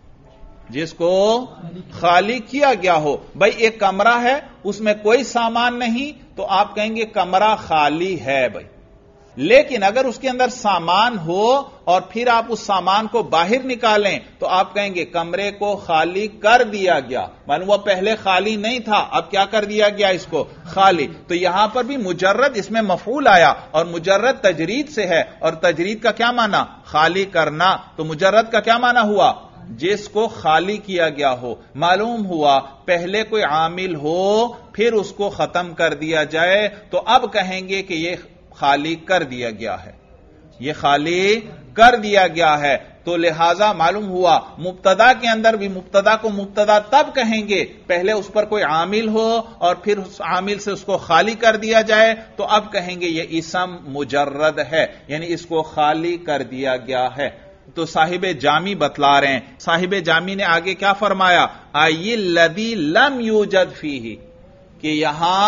جس کو خالی کیا گیا ہو. بھائی ایک کمرہ ہے، اس میں کوئی سامان نہیں، تو آپ کہیں گے کمرہ خالی ہے بھائی. لیکن اگر اس کے اندر سامان ہو اور پھر آپ اس سامان کو باہر نکالیں تو آپ کہیں گے کمرے کو خالی کر دیا گیا. معلوم وہ پہلے خالی نہیں تھا، اب کیا کر دیا گیا اس کو؟ خالی. تو یہاں پر بھی مجرد اس میں مفعول آیا، اور مجرد تجرید سے ہے، اور تجرید کا کیا معنی؟ خالی کرنا. تو مجرد کا کیا معنی ہوا؟ جس کو خالی کیا گیا ہو. معلوم ہوا پہلے کوئی عامل ہو پھر اس کو ختم کر دیا جائے تو اب کہیں گے کہ یہ خالی کر دیا گیا ہے، یہ خالی کر دیا گیا ہے. تو لہذا معلوم ہوا مبتدا کے اندر بھی مبتدا کو مبتدا تب کہیں گے پہلے اس پر کوئی عامل ہو اور پھر اس عامل سے اس کو خالی کر دیا جائے تو اب کہیں گے یہ اسم مجرد ہے، یعنی اس کو خالی کر دیا گیا ہے. تو صاحب جامی بتلا رہے ہیں، صاحب جامی نے آگے کیا فرمایا؟ ای الذی لم یوجد فیہ، کہ یہاں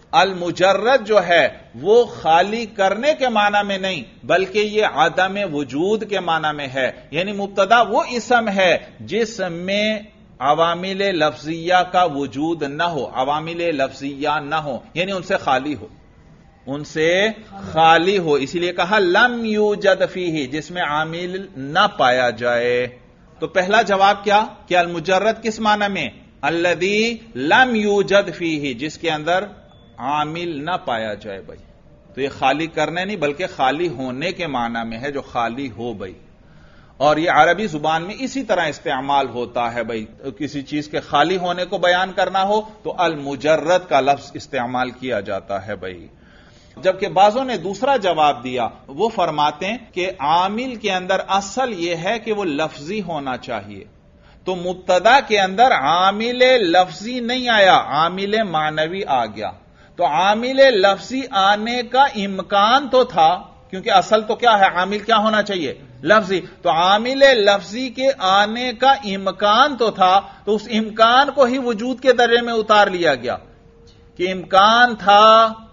المجرد جو ہے وہ خالی کرنے کے معنی میں نہیں بلکہ یہ عدم وجود کے معنی میں ہے. یعنی مبتدا وہ اسم ہے جس میں عوامل لفظیہ کا وجود نہ ہو، عوامل لفظیہ نہ ہو، یعنی ان سے خالی ہو، ان سے خالی ہو. اسی لیے کہا لم یوجد فیہ، جس میں عامل نہ پایا جائے. تو پہلا جواب کیا کہ المجرد کس معنی میں؟ الذی لم یوجد فیہ، جس کے اندر عامل نہ پایا جائے بھائی. تو یہ خالی کرنے نہیں بلکہ خالی ہونے کے معنی میں ہے، جو خالی ہو بھائی. اور یہ عربی زبان میں اسی طرح استعمال ہوتا ہے بھائی. کسی چیز کے خالی ہونے کو بیان کرنا ہو تو المجرد کا لفظ استعمال کیا جاتا ہے بھائی. جبکہ بعضوں نے دوسرا جواب دیا، وہ فرماتے ہیں کہ عامل کے اندر اصل یہ ہے کہ وہ لفظی ہونا چاہیے. تو مبتدا کے اندر عامل لفظی نہیں آیا، عامل معنوی آ گیا. تو عامل لفظی آنے کا امکان تو تھا، کیونکہ اصل تو کیا ہے؟ عامل کیا ہونا چاہیے؟ لفظی. تو عامل لفظی کے آنے کا امکان تو تھا، تو اس امکان کو ہی وجود کے درجے میں اتار لیا گیا کہ امکان تھا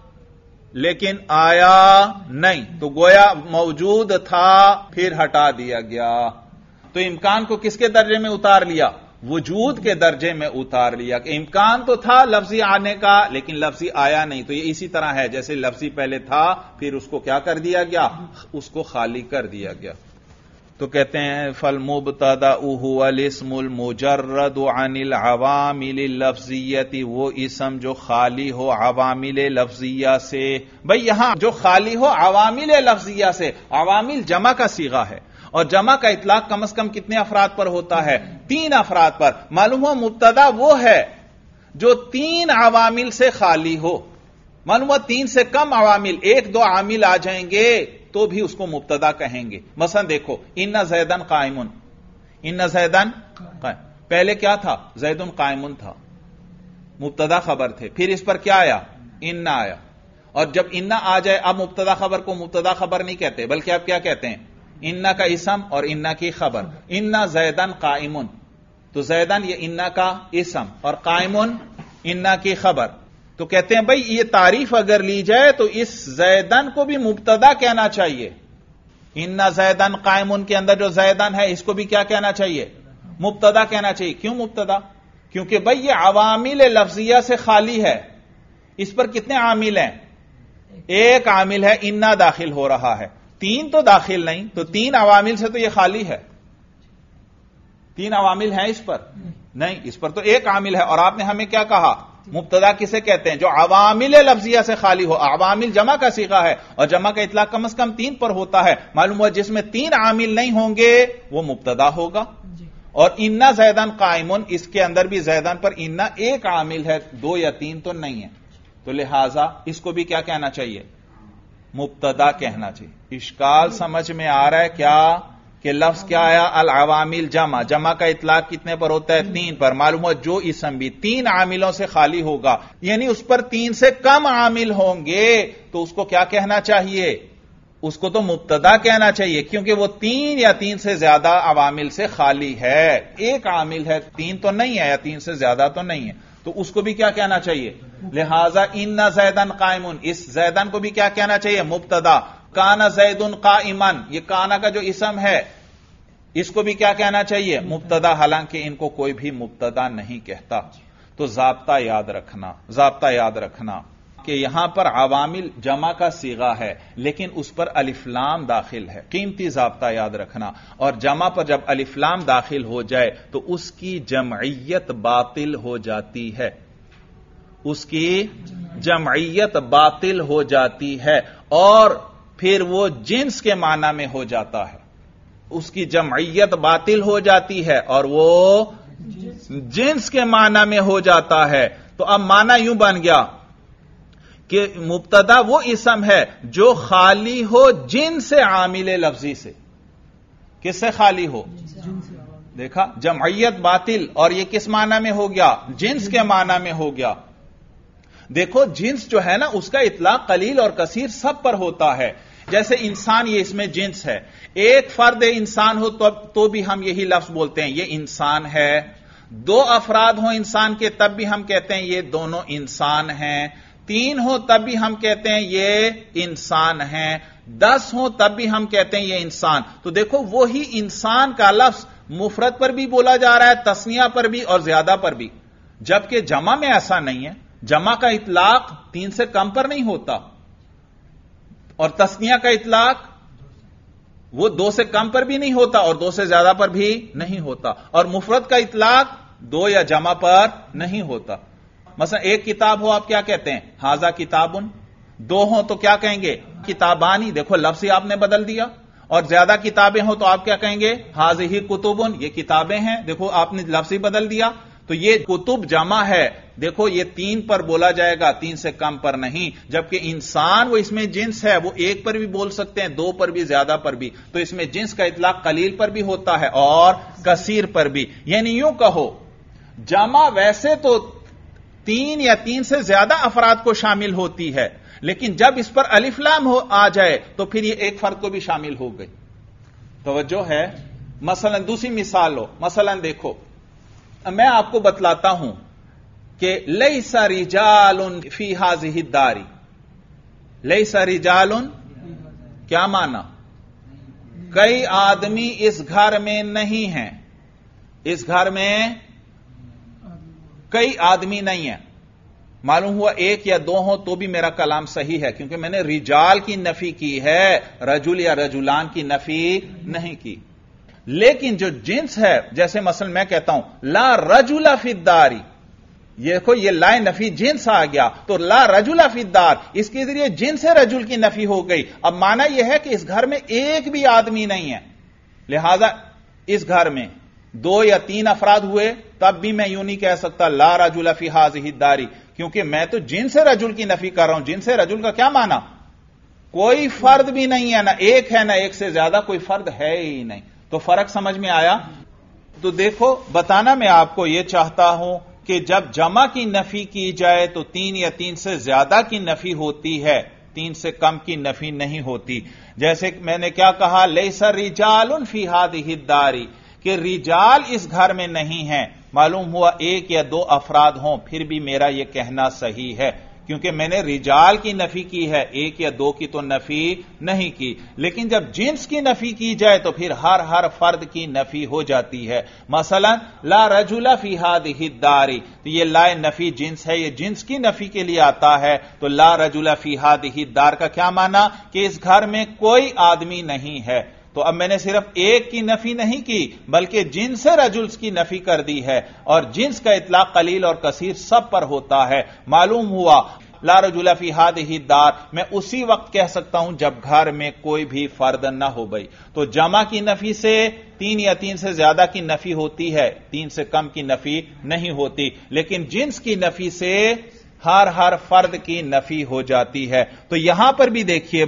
لیکن آیا نہیں. تو گویا موجود تھا پھر ہٹا دیا گیا. تو امکان کو کس کے درجے میں اتار لیا؟ وجود کے درجے میں اتار لیا کہ امکان تو تھا لفظی آنے کا لیکن لفظی آیا نہیں. تو یہ اسی طرح ہے جیسے لفظی پہلے تھا پھر اس کو کیا کر دیا گیا؟ اس کو خالی کر دیا گیا. تو کہتے ہیں فالمبتدأ هو الاسم المجرد عن العوامل اللفظیہ، وہ اسم جو خالی ہو عوامل لفظیہ سے. بھئی یہاں جو خالی ہو عوامل لفظیہ سے، عوامل جمع کا صیغہ ہے اور جمع کا اطلاق کم از کم کتنے افراد پر ہوتا ہے؟ 3 افراد پر. معلوم ہو مبتدا وہ ہے جو 3 عوامل سے خالی ہو. معلوم ہو 3 سے کم عوامل، 1-2 عامل آ جائیں گے تو بھی اس کو مبتدا کہیں گے. مثلا دیکھو ان زیدن قائمن، ان زیدن قائم، پہلے کیا تھا؟ زیدن قائمن تھا، مبتدا خبر تھے. پھر اس پر کیا آیا؟ ان آیا. اور جب ان آ جائے اب مبتدا خبر کو مبتدا خبر نہیں کہتے بلکہ اب کیا کہتے ہیں؟ ان کا اسم اور ان کی خبر. ان زیدن قائمن، تو زیدن یہ ان کا اسم اور قائمن ان کی خبر. تو کہتے ہیں بھئی یہ تعریف اگر لی جائے تو اس زیدن کو بھی مبتدا کہنا چاہیے. ان زیدن قائمن کے اندر جو زیدن ہے اس کو بھی کیا کہنا چاہیے؟ مبتدا کہنا چاہیے. کیوں مبتدا؟ کیونکہ بھئی یہ عوامل لفظیہ سے خالی ہے. اس پر کتنے عامل ہیں؟ 1 عامل ہے، ان داخل ہو رہا ہے. 3 تو داخل نہیں، تو 3 عوامل سے تو یہ خالی ہے. 3 عوامل ہیں اس پر؟ نہیں، اس پر تو 1 عامل ہے. اور آپ نے ہمیں کیا کہا؟ مبتدا کسے کہتے ہیں؟ جو عوامل لفظیہ سے خالی ہو. عوامل جمع کا صیغہ ہے اور جمع کا اطلاق کم از کم 3 پر ہوتا ہے. معلوم ہوا جس میں 3 عامل نہیں ہوں گے وہ مبتدا ہوگا. اور ان زیدن قائمن، اس کے اندر بھی زیدن پر ان 1 عامل ہے، 2 یا 3 تو نہیں ہے. تو لہذا اس کو بھی کیا کہنا چاہیے؟ مبتدا کہنا چاہیے. اشکال سمجھ میں آ رہا ہے کیا کہ لفظ کیا آیا العوامل جمع کا اطلاق کتنے پر ہوتا ہے؟ 3 پر. معلوم ہوا جو اسم بھی 3 عاملوں سے خالی ہوگا یعنی اس پر 3 سے کم عامل ہوں گے تو اس کو کیا کہنا چاہیے؟ اس کو تو مبتدا کہنا چاہیے کیونکہ وہ 3 یا 3 سے زیادہ عوامل سے خالی ہے. ایک عامل ہے 3 تو نہیں ہے یا 3 سے زیادہ تو نہیں ہے تو اس کو بھی کیا کہنا چاہیے؟ لہذا ان زیدن قائم، اس زیدن کو بھی کیا کہنا چاہیے؟ مبتدا. کانا زید قائمن، یہ کانا کا جو اسم ہے اس کو بھی کیا کہنا چاہیے؟ مبتدا، حالانکہ ان کو کوئی بھی مبتدا نہیں کہتا. تو ضابطہ یاد رکھنا کہ یہاں پر عوامل جمع کا صیغہ ہے لیکن اس پر الف لام داخل ہے. قیمتی ضابطہ یاد رکھنا. اور جمع پر جب الف لام داخل ہو جائے تو اس کی جمعیت باطل ہو جاتی ہے، اس کی جمعیت باطل ہو جاتی ہے اور پھر وہ جنس کے معنی میں ہو جاتا ہے. اس کی جمعیت باطل ہو جاتی ہے اور وہ جنس کے معنی میں ہو جاتا ہے. تو اب معنی یوں بن گیا کہ مبتدا وہ اسم ہے جو خالی ہو جنس عامل لفظی سے. کس سے خالی ہو؟ دیکھا، جمعیت باطل، اور یہ کس معنی میں ہو گیا؟ جنس کے معنی میں ہو گیا. دیکھو جنس جو ہے نا اس کا اطلاق قلیل اور کثیر سب پر ہوتا ہے. جیسے انسان، یہ اس میں جنس ہے. ایک فرد انسان ہو تو بھی ہم یہی لفظ بولتے ہیں یہ انسان ہے. 2 افراد ہوں انسان کے تب بھی ہم کہتے ہیں یہ دونوں انسان ہیں. 3 ہو تب بھی ہم کہتے ہیں یہ انسان ہیں. 10 ہو تب بھی ہم کہتے ہیں یہ انسان. تو دیکھو وہی انسان کا لفظ مفرد پر بھی بولا جا رہا ہے، تثنیہ پر بھی اور زیادہ پر بھی، جبکہ جمع میں ایسا نہیں ہے. جمع کا اطلاق 3 سے کم پر نہیں ہوتا اور تثنیہ کا اطلاق وہ 2 سے کم پر بھی نہیں ہوتا اور 2 سے زیادہ پر بھی نہیں ہوتا. اور مفرد کا اطلاق 2 یا جمع پر نہیں ہوتا. مثلا ایک کتاب ہو آپ کیا کہتے ہیں؟ ھذا کتابن. 2 ہوں تو کیا کہیں گے؟ کتابانی. دیکھو لفظ ہی آپ نے بدل دیا. اور زیادہ کتابیں ہوں تو آپ کیا کہیں گے؟ ھذہ کتبن. یہ کتابیں ہیں. دیکھو آپ نے لفظ ہی بدل دیا. تو یہ کتب جمع ہے. دیکھو یہ 3 پر بولا جائے گا، 3 سے کم پر نہیں. جبکہ انسان وہ اس میں جنس ہے، وہ 1 پر بھی بول سکتے ہیں، 2 پر بھی، زیادہ پر بھی. تو اس میں جنس کا اطلاق قلیل پر بھی ہوتا ہے اور کثیر پر بھی. یعنی یوں کہو جمع ویسے تو 3 یا 3 سے زیادہ افراد کو شامل ہوتی ہے لیکن جب اس پر الف لام آ جائے تو پھر یہ ایک فرد کو بھی شامل ہو گئی. توجہ ہے؟ مثلا دوسری مثال لو. مثلا دیکھو میں آپ کو بتلاتا ہوں کہ لیس رجال فی ھذہ الدار. لیس رجال کیا معنی؟ کئی آدمی اس گھر میں نہیں ہیں. اس گھر میں کئی آدمی نہیں ہیں. معلوم ہوا 1 یا 2 ہوں تو بھی میرا کلام صحیح ہے کیونکہ میں نے رجال کی نفی کی ہے، رجل یا رجلان کی نفی نہیں کی. لیکن جو جنس ہے، جیسے مثلا میں کہتا ہوں لا رجل فی الدار، یہ دیکھو یہ لا نفی جنس آ گیا تو لا رجل فی الدار، اس کے ذریعے جنس رجل کی نفی ہو گئی. اب معنی یہ ہے کہ اس گھر میں ایک بھی آدمی نہیں ہے، لہذا اس گھر میں 2 یا 3 افراد ہوئے تب بھی میں یوں نہیں کہہ سکتا لا رجل فی ھذہ الدار، کیونکہ میں تو جنس رجل کی نفی کر رہا ہوں. جنس رجل کا کیا معنی؟ کوئی فرد بھی نہیں ہے، نہ ایک ہے نہ ایک سے زیادہ، کوئی فرد ہے ہی نہیں. تو فرق سمجھ میں آیا؟ تو دیکھو بتانا میں آپ کو یہ چاہتا ہوں کہ جب جمع کی نفی کی جائے تو 3 یا 3 سے زیادہ کی نفی ہوتی ہے، 3 سے کم کی نفی نہیں ہوتی. جیسے میں نے کیا کہا؟ لیس رجال فی ھذہ الدار، کہ رجال اس گھر میں نہیں ہیں. معلوم ہوا 1 یا 2 افراد ہوں پھر بھی میرا یہ کہنا صحیح ہے کیونکہ میں نے رجال کی نفی کی ہے، 1 یا 2 کی تو نفی نہیں کی. لیکن جب جنس کی نفی کی جائے تو پھر ہر فرد کی نفی ہو جاتی ہے. مثلا لا رجل فی ھذہ الدار، تو یہ لا نفی جنس ہے، یہ جنس کی نفی کے لیے آتا ہے. تو لا رجل فی ھذہ الدار کا کیا معنی؟ کہ اس گھر میں کوئی آدمی نہیں ہے. تو اب میں نے صرف 1 کی نفی نہیں کی بلکہ جنس رجل کی نفی کر دی ہے اور جنس کا اطلاق قلیل اور کثیر سب پر ہوتا ہے. معلوم ہوا لا رجل فی ھذہ الدار میں اسی وقت کہہ سکتا ہوں جب گھر میں کوئی بھی فرد نہ ہو گئی. تو جمع کی نفی سے 3 یا 3 سے زیادہ کی نفی ہوتی ہے، 3 سے کم کی نفی نہیں ہوتی. لیکن جنس کی نفی سے ہر فرد کی نفی ہو جاتی ہے. تو یہاں پر بھی دیکھیے بھائی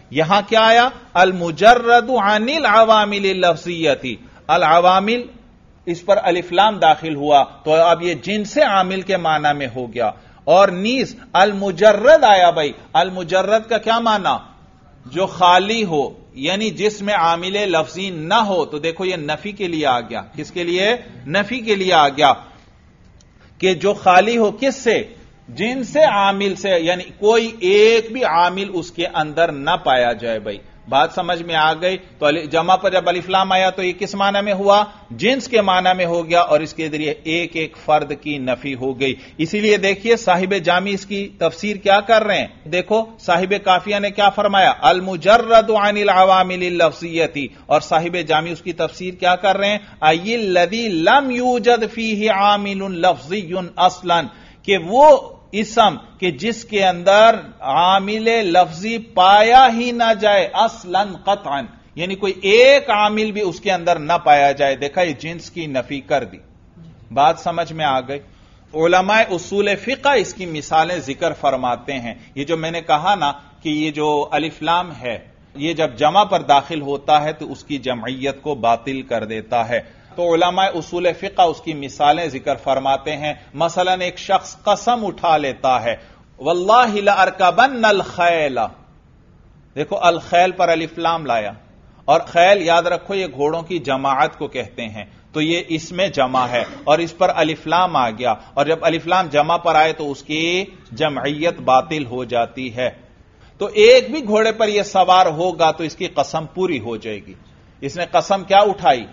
یہاں کیا آیا؟ المجرد عن العوامل اللفظیتی، العوامل اس پر الف لام داخل ہوا تو اب یہ جنس عامل کے معنی میں ہو گیا. اور نیز المجرد آیا بھائی، المجرد کا کیا معنی؟ جو خالی ہو، یعنی جس میں عامل لفظی نہ ہو. تو دیکھو یہ نفی کے لیے آ گیا. کس کے لیے؟ نفی کے لیے آ گیا کہ جو خالی ہو کس سے؟ جن سے عامل سے، یعنی کوئی ایک بھی عامل اس کے اندر نہ پایا جائے. بھائی بات سمجھ میں آ گئی؟ تو جمع پر جب الف لام آیا تو یہ کس معنی میں ہوا؟ جنس کے معنی میں ہو گیا، اور اس کے ذریعے ایک ایک فرد کی نفی ہو گئی. اسی لیے دیکھیے صاحب جامی اس کی تفسیر کیا کر رہے ہیں. دیکھو صاحب کافیہ نے کیا فرمایا؟ المجرد عن العوامل اللفظیتی، اور صاحب جامی اس کی تفسیر کیا کر رہے ہیں؟ ای الذی لم یوجد فیہ عامل لفظی اصلا، کہ وہ اسم کہ جس کے اندر عامل لفظی پایا ہی نہ جائے، اصلا قطعا، یعنی کوئی ایک عامل بھی اس کے اندر نہ پایا جائے. دیکھا یہ جنس کی نفی کر دی. بات سمجھ میں آ گئی؟ علماء اصول فقہ اس کی مثالیں ذکر فرماتے ہیں. یہ جو میں نے کہا نا کہ یہ جو الف لام ہے یہ جب جمع پر داخل ہوتا ہے تو اس کی جمعیت کو باطل کر دیتا ہے. تو علماء اصول فقہ اس کی مثالیں ذکر فرماتے ہیں. مثلا ایک شخص قسم اٹھا لیتا ہے، واللہ لارکبن الخیل. دیکھو الخیل پر الف لام لایا، اور خیل یاد رکھو یہ گھوڑوں کی جماعت کو کہتے ہیں، تو یہ اس میں جمع ہے اور اس پر الف لام آ گیا، اور جب الف لام جمع پر آئے تو اس کی جمعیت باطل ہو جاتی ہے. تو ایک بھی گھوڑے پر یہ سوار ہوگا تو اس کی قسم پوری ہو جائے گی. اس نے قسم کیا اٹھائی؟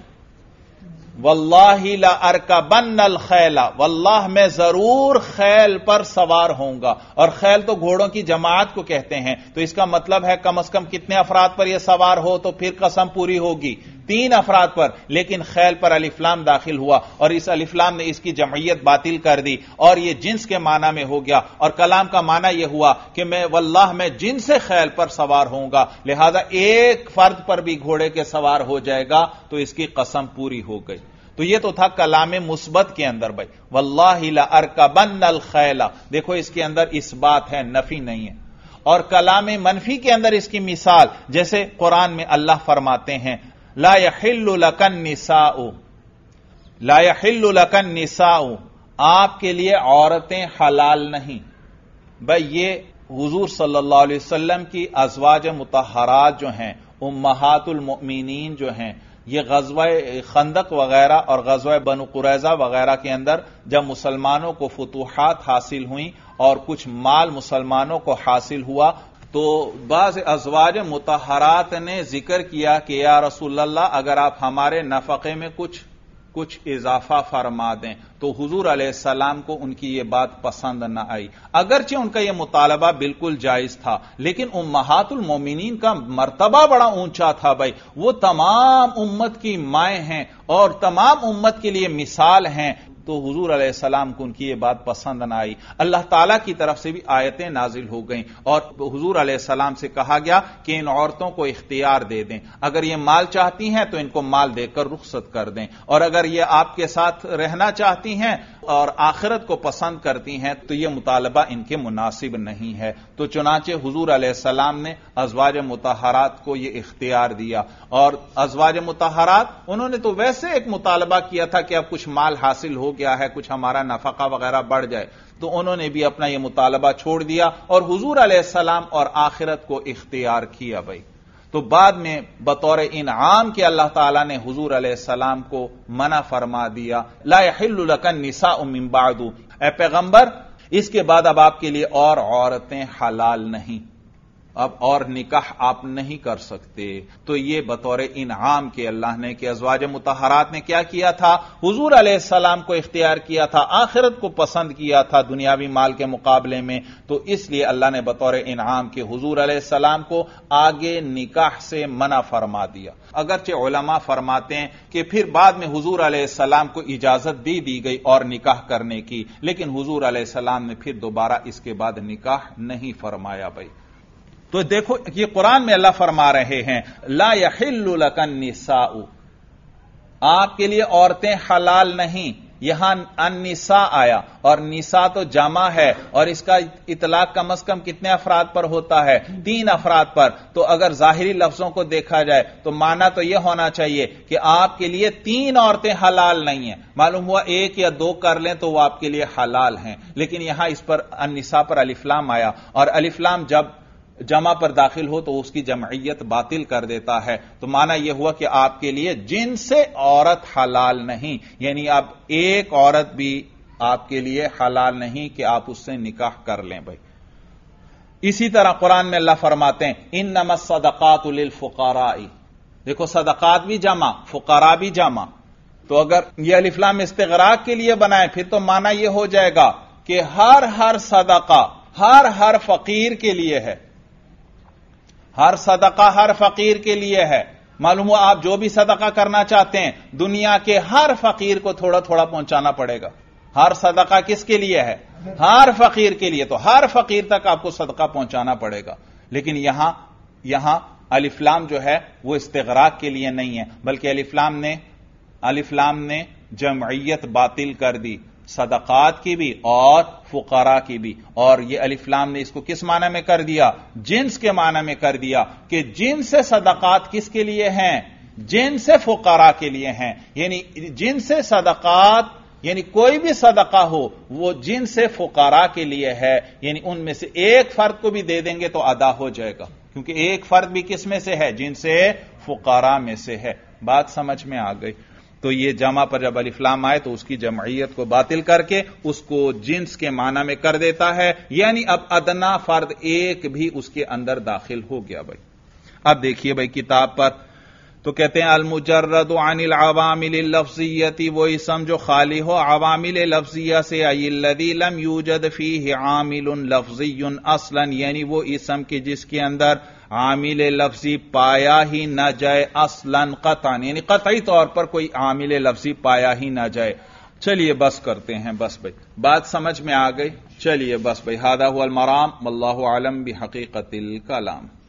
واللہ لارکبن الخیل، واللہ میں ضرور خیل پر سوار ہوں گا. اور خیل تو گھوڑوں کی جماعت کو کہتے ہیں، تو اس کا مطلب ہے کم از کم کتنے افراد پر یہ سوار ہو تو پھر قسم پوری ہوگی؟ 3 افراد پر. لیکن خیل پر الف لام داخل ہوا اور اس الف لام نے اس کی جمعیت باطل کر دی، اور یہ جنس کے معنی میں ہو گیا. اور کلام کا معنی یہ ہوا کہ میں واللہ میں جنس خیل پر سوار ہوں گا، لہذا ایک فرد پر بھی گھوڑے کے سوار ہو جائے گا تو اس کی قسم پوری ہو گئی. تو یہ تو تھا کلام مثبت کے اندر بھائی، واللہ لارکبن الخیل. دیکھو اس کے اندر اس بات ہے، نفی نہیں ہے. اور کلام منفی کے اندر اس کی مثال جیسے قرآن میں اللہ فرماتے ہیں لا یحل لک النساء، لا یحل لک النساء، آپ کے لیے عورتیں حلال نہیں. بھائی یہ حضور صلی اللہ علیہ وسلم کی ازواج مطہرات جو ہیں، امہات المؤمنین جو ہیں، یہ غزوہ خندق وغیرہ اور غزوہ بنو قریظہ وغیرہ کے اندر جب مسلمانوں کو فتوحات حاصل ہوئیں اور کچھ مال مسلمانوں کو حاصل ہوا تو بعض ازواج مطہرات نے ذکر کیا کہ یا رسول اللہ اگر آپ ہمارے نفقے میں کچھ اضافہ فرما دیں. تو حضور علیہ السلام کو ان کی یہ بات پسند نہ آئی، اگرچہ ان کا یہ مطالبہ بالکل جائز تھا، لیکن امہات المومنین کا مرتبہ بڑا اونچا تھا. بھائی وہ تمام امت کی مائیں ہیں اور تمام امت کے لیے مثال ہیں. تو حضور علیہ السلام کو ان کی یہ بات پسند نہ آئی. اللہ تعالیٰ کی طرف سے بھی آیتیں نازل ہو گئیں اور حضور علیہ السلام سے کہا گیا کہ ان عورتوں کو اختیار دے دیں، اگر یہ مال چاہتی ہیں تو ان کو مال دے کر رخصت کر دیں، اور اگر یہ آپ کے ساتھ رہنا چاہتی ہیں اور آخرت کو پسند کرتی ہیں تو یہ مطالبہ ان کے مناسب نہیں ہے. تو چنانچہ حضور علیہ السلام نے ازواج مطہرات کو یہ اختیار دیا. اور ازواج مطہرات انہوں نے تو ویسے ایک مطالبہ کیا تھا کہ اب کچھ مال حاصل ہو گیا ہے، کچھ ہمارا نفقہ وغیرہ بڑھ جائے، تو انہوں نے بھی اپنا یہ مطالبہ چھوڑ دیا اور حضور علیہ السلام اور آخرت کو اختیار کیا. بھائی تو بعد میں بطور انعام کے اللہ تعالیٰ نے حضور علیہ السلام کو منع فرما دیا لا یحل لک النساء من بعد، اے پیغمبر اس کے بعد اب آپ کے لیے اور عورتیں حلال نہیں، اب اور نکاح آپ نہیں کر سکتے. تو یہ بطور انعام کے اللہ نے کہ ازواج مطہرات نے کیا کیا تھا؟ حضور علیہ السلام کو اختیار کیا تھا، آخرت کو پسند کیا تھا دنیاوی مال کے مقابلے میں. تو اس لیے اللہ نے بطور انعام کے حضور علیہ السلام کو آگے نکاح سے منع فرما دیا. اگرچہ علماء فرماتے ہیں کہ پھر بعد میں حضور علیہ السلام کو اجازت دی گئی اور نکاح کرنے کی، لیکن حضور علیہ السلام نے پھر دوبارہ اس کے بعد نکاح نہیں فرمایا. بھائی تو دیکھو یہ قرآن میں اللہ فرما رہے ہیں لا یحل لک النساء، آپ کے لیے عورتیں حلال نہیں، یہاں النساء آیا اور نساء تو جمع ہے اور اس کا اطلاق کم از کم کتنے افراد پر ہوتا ہے؟ 3 افراد پر. تو اگر ظاہری لفظوں کو دیکھا جائے تو معنی تو یہ ہونا چاہیے کہ آپ کے لیے 3 عورتیں حلال نہیں ہیں. معلوم ہوا 1 یا 2 کر لیں تو وہ آپ کے لیے حلال ہیں، لیکن یہاں اس پر النساء پر الف لام آیا اور الف لام جب جمع پر داخل ہو تو اس کی جمعیت باطل کر دیتا ہے. تو معنی یہ ہوا کہ آپ کے لیے جن سے عورت حلال نہیں، یعنی اب ایک عورت بھی آپ کے لیے حلال نہیں کہ آپ اس سے نکاح کر لیں بھائی. اسی طرح قرآن میں اللہ فرماتے ہیں انما الصدقات للفقراء. دیکھو صدقات بھی جمع، فقراء بھی جمع. تو اگر یہ الف لام استغراق کے لیے بنائے پھر تو معنی یہ ہو جائے گا کہ ہر صدقہ ہر فقیر کے لیے ہے. ہر صدقہ ہر فقیر کے لیے ہے. معلوم ہوا آپ جو بھی صدقہ کرنا چاہتے ہیں دنیا کے ہر فقیر کو تھوڑا تھوڑا پہنچانا پڑے گا. ہر صدقہ کس کے لیے ہے؟ ہر فقیر کے لیے. تو ہر فقیر تک آپ کو صدقہ پہنچانا پڑے گا. لیکن یہاں الف لام جو ہے وہ استغراق کے لیے نہیں ہے، بلکہ الف لام نے جمعیت باطل کر دی، صدقات کی بھی اور فقراء کی بھی. اور یہ الف لام نے اس کو کس معنی میں کر دیا؟ جنس کے معنی میں کر دیا کہ جن سے صدقات کس کے لیے ہیں؟ جن سے فقراء کے لیے ہیں. یعنی جن سے صدقات، یعنی کوئی بھی صدقہ ہو وہ جن سے فقراء کے لیے ہے، یعنی ان میں سے ایک فرد کو بھی دے دیں گے تو ادا ہو جائے گا، کیونکہ ایک فرد بھی کس میں سے ہے؟ جن سے فقراء میں سے ہے. بات سمجھ میں آ گئی؟ تو یہ جمع پر جب الف لام آئے تو اس کی جمعیت کو باطل کر کے اس کو جنس کے معنی میں کر دیتا ہے، یعنی اب ادنا فرد ایک بھی اس کے اندر داخل ہو گیا بھائی. اب دیکھیے بھائی کتاب پر تو کہتے ہیں المجرد عن العوامل اللفظیتی، وہ اسم جو خالی ہو عوامل لفظیہ سے، ای الذی لم یوجد فیہ عامل لفظی اصلا، یعنی وہ اسم کے جس کے اندر عامل لفظی پایا ہی نہ جائے اصلا قطعا، یعنی قطعی طور پر کوئی عامل لفظی پایا ہی نہ جائے. چلیے بس کرتے ہیں، بس بھائی بات سمجھ میں آ گئی. چلیے بس بھائی، ھذا ھو المرام واللہ اعلم بحقیقت الکلام.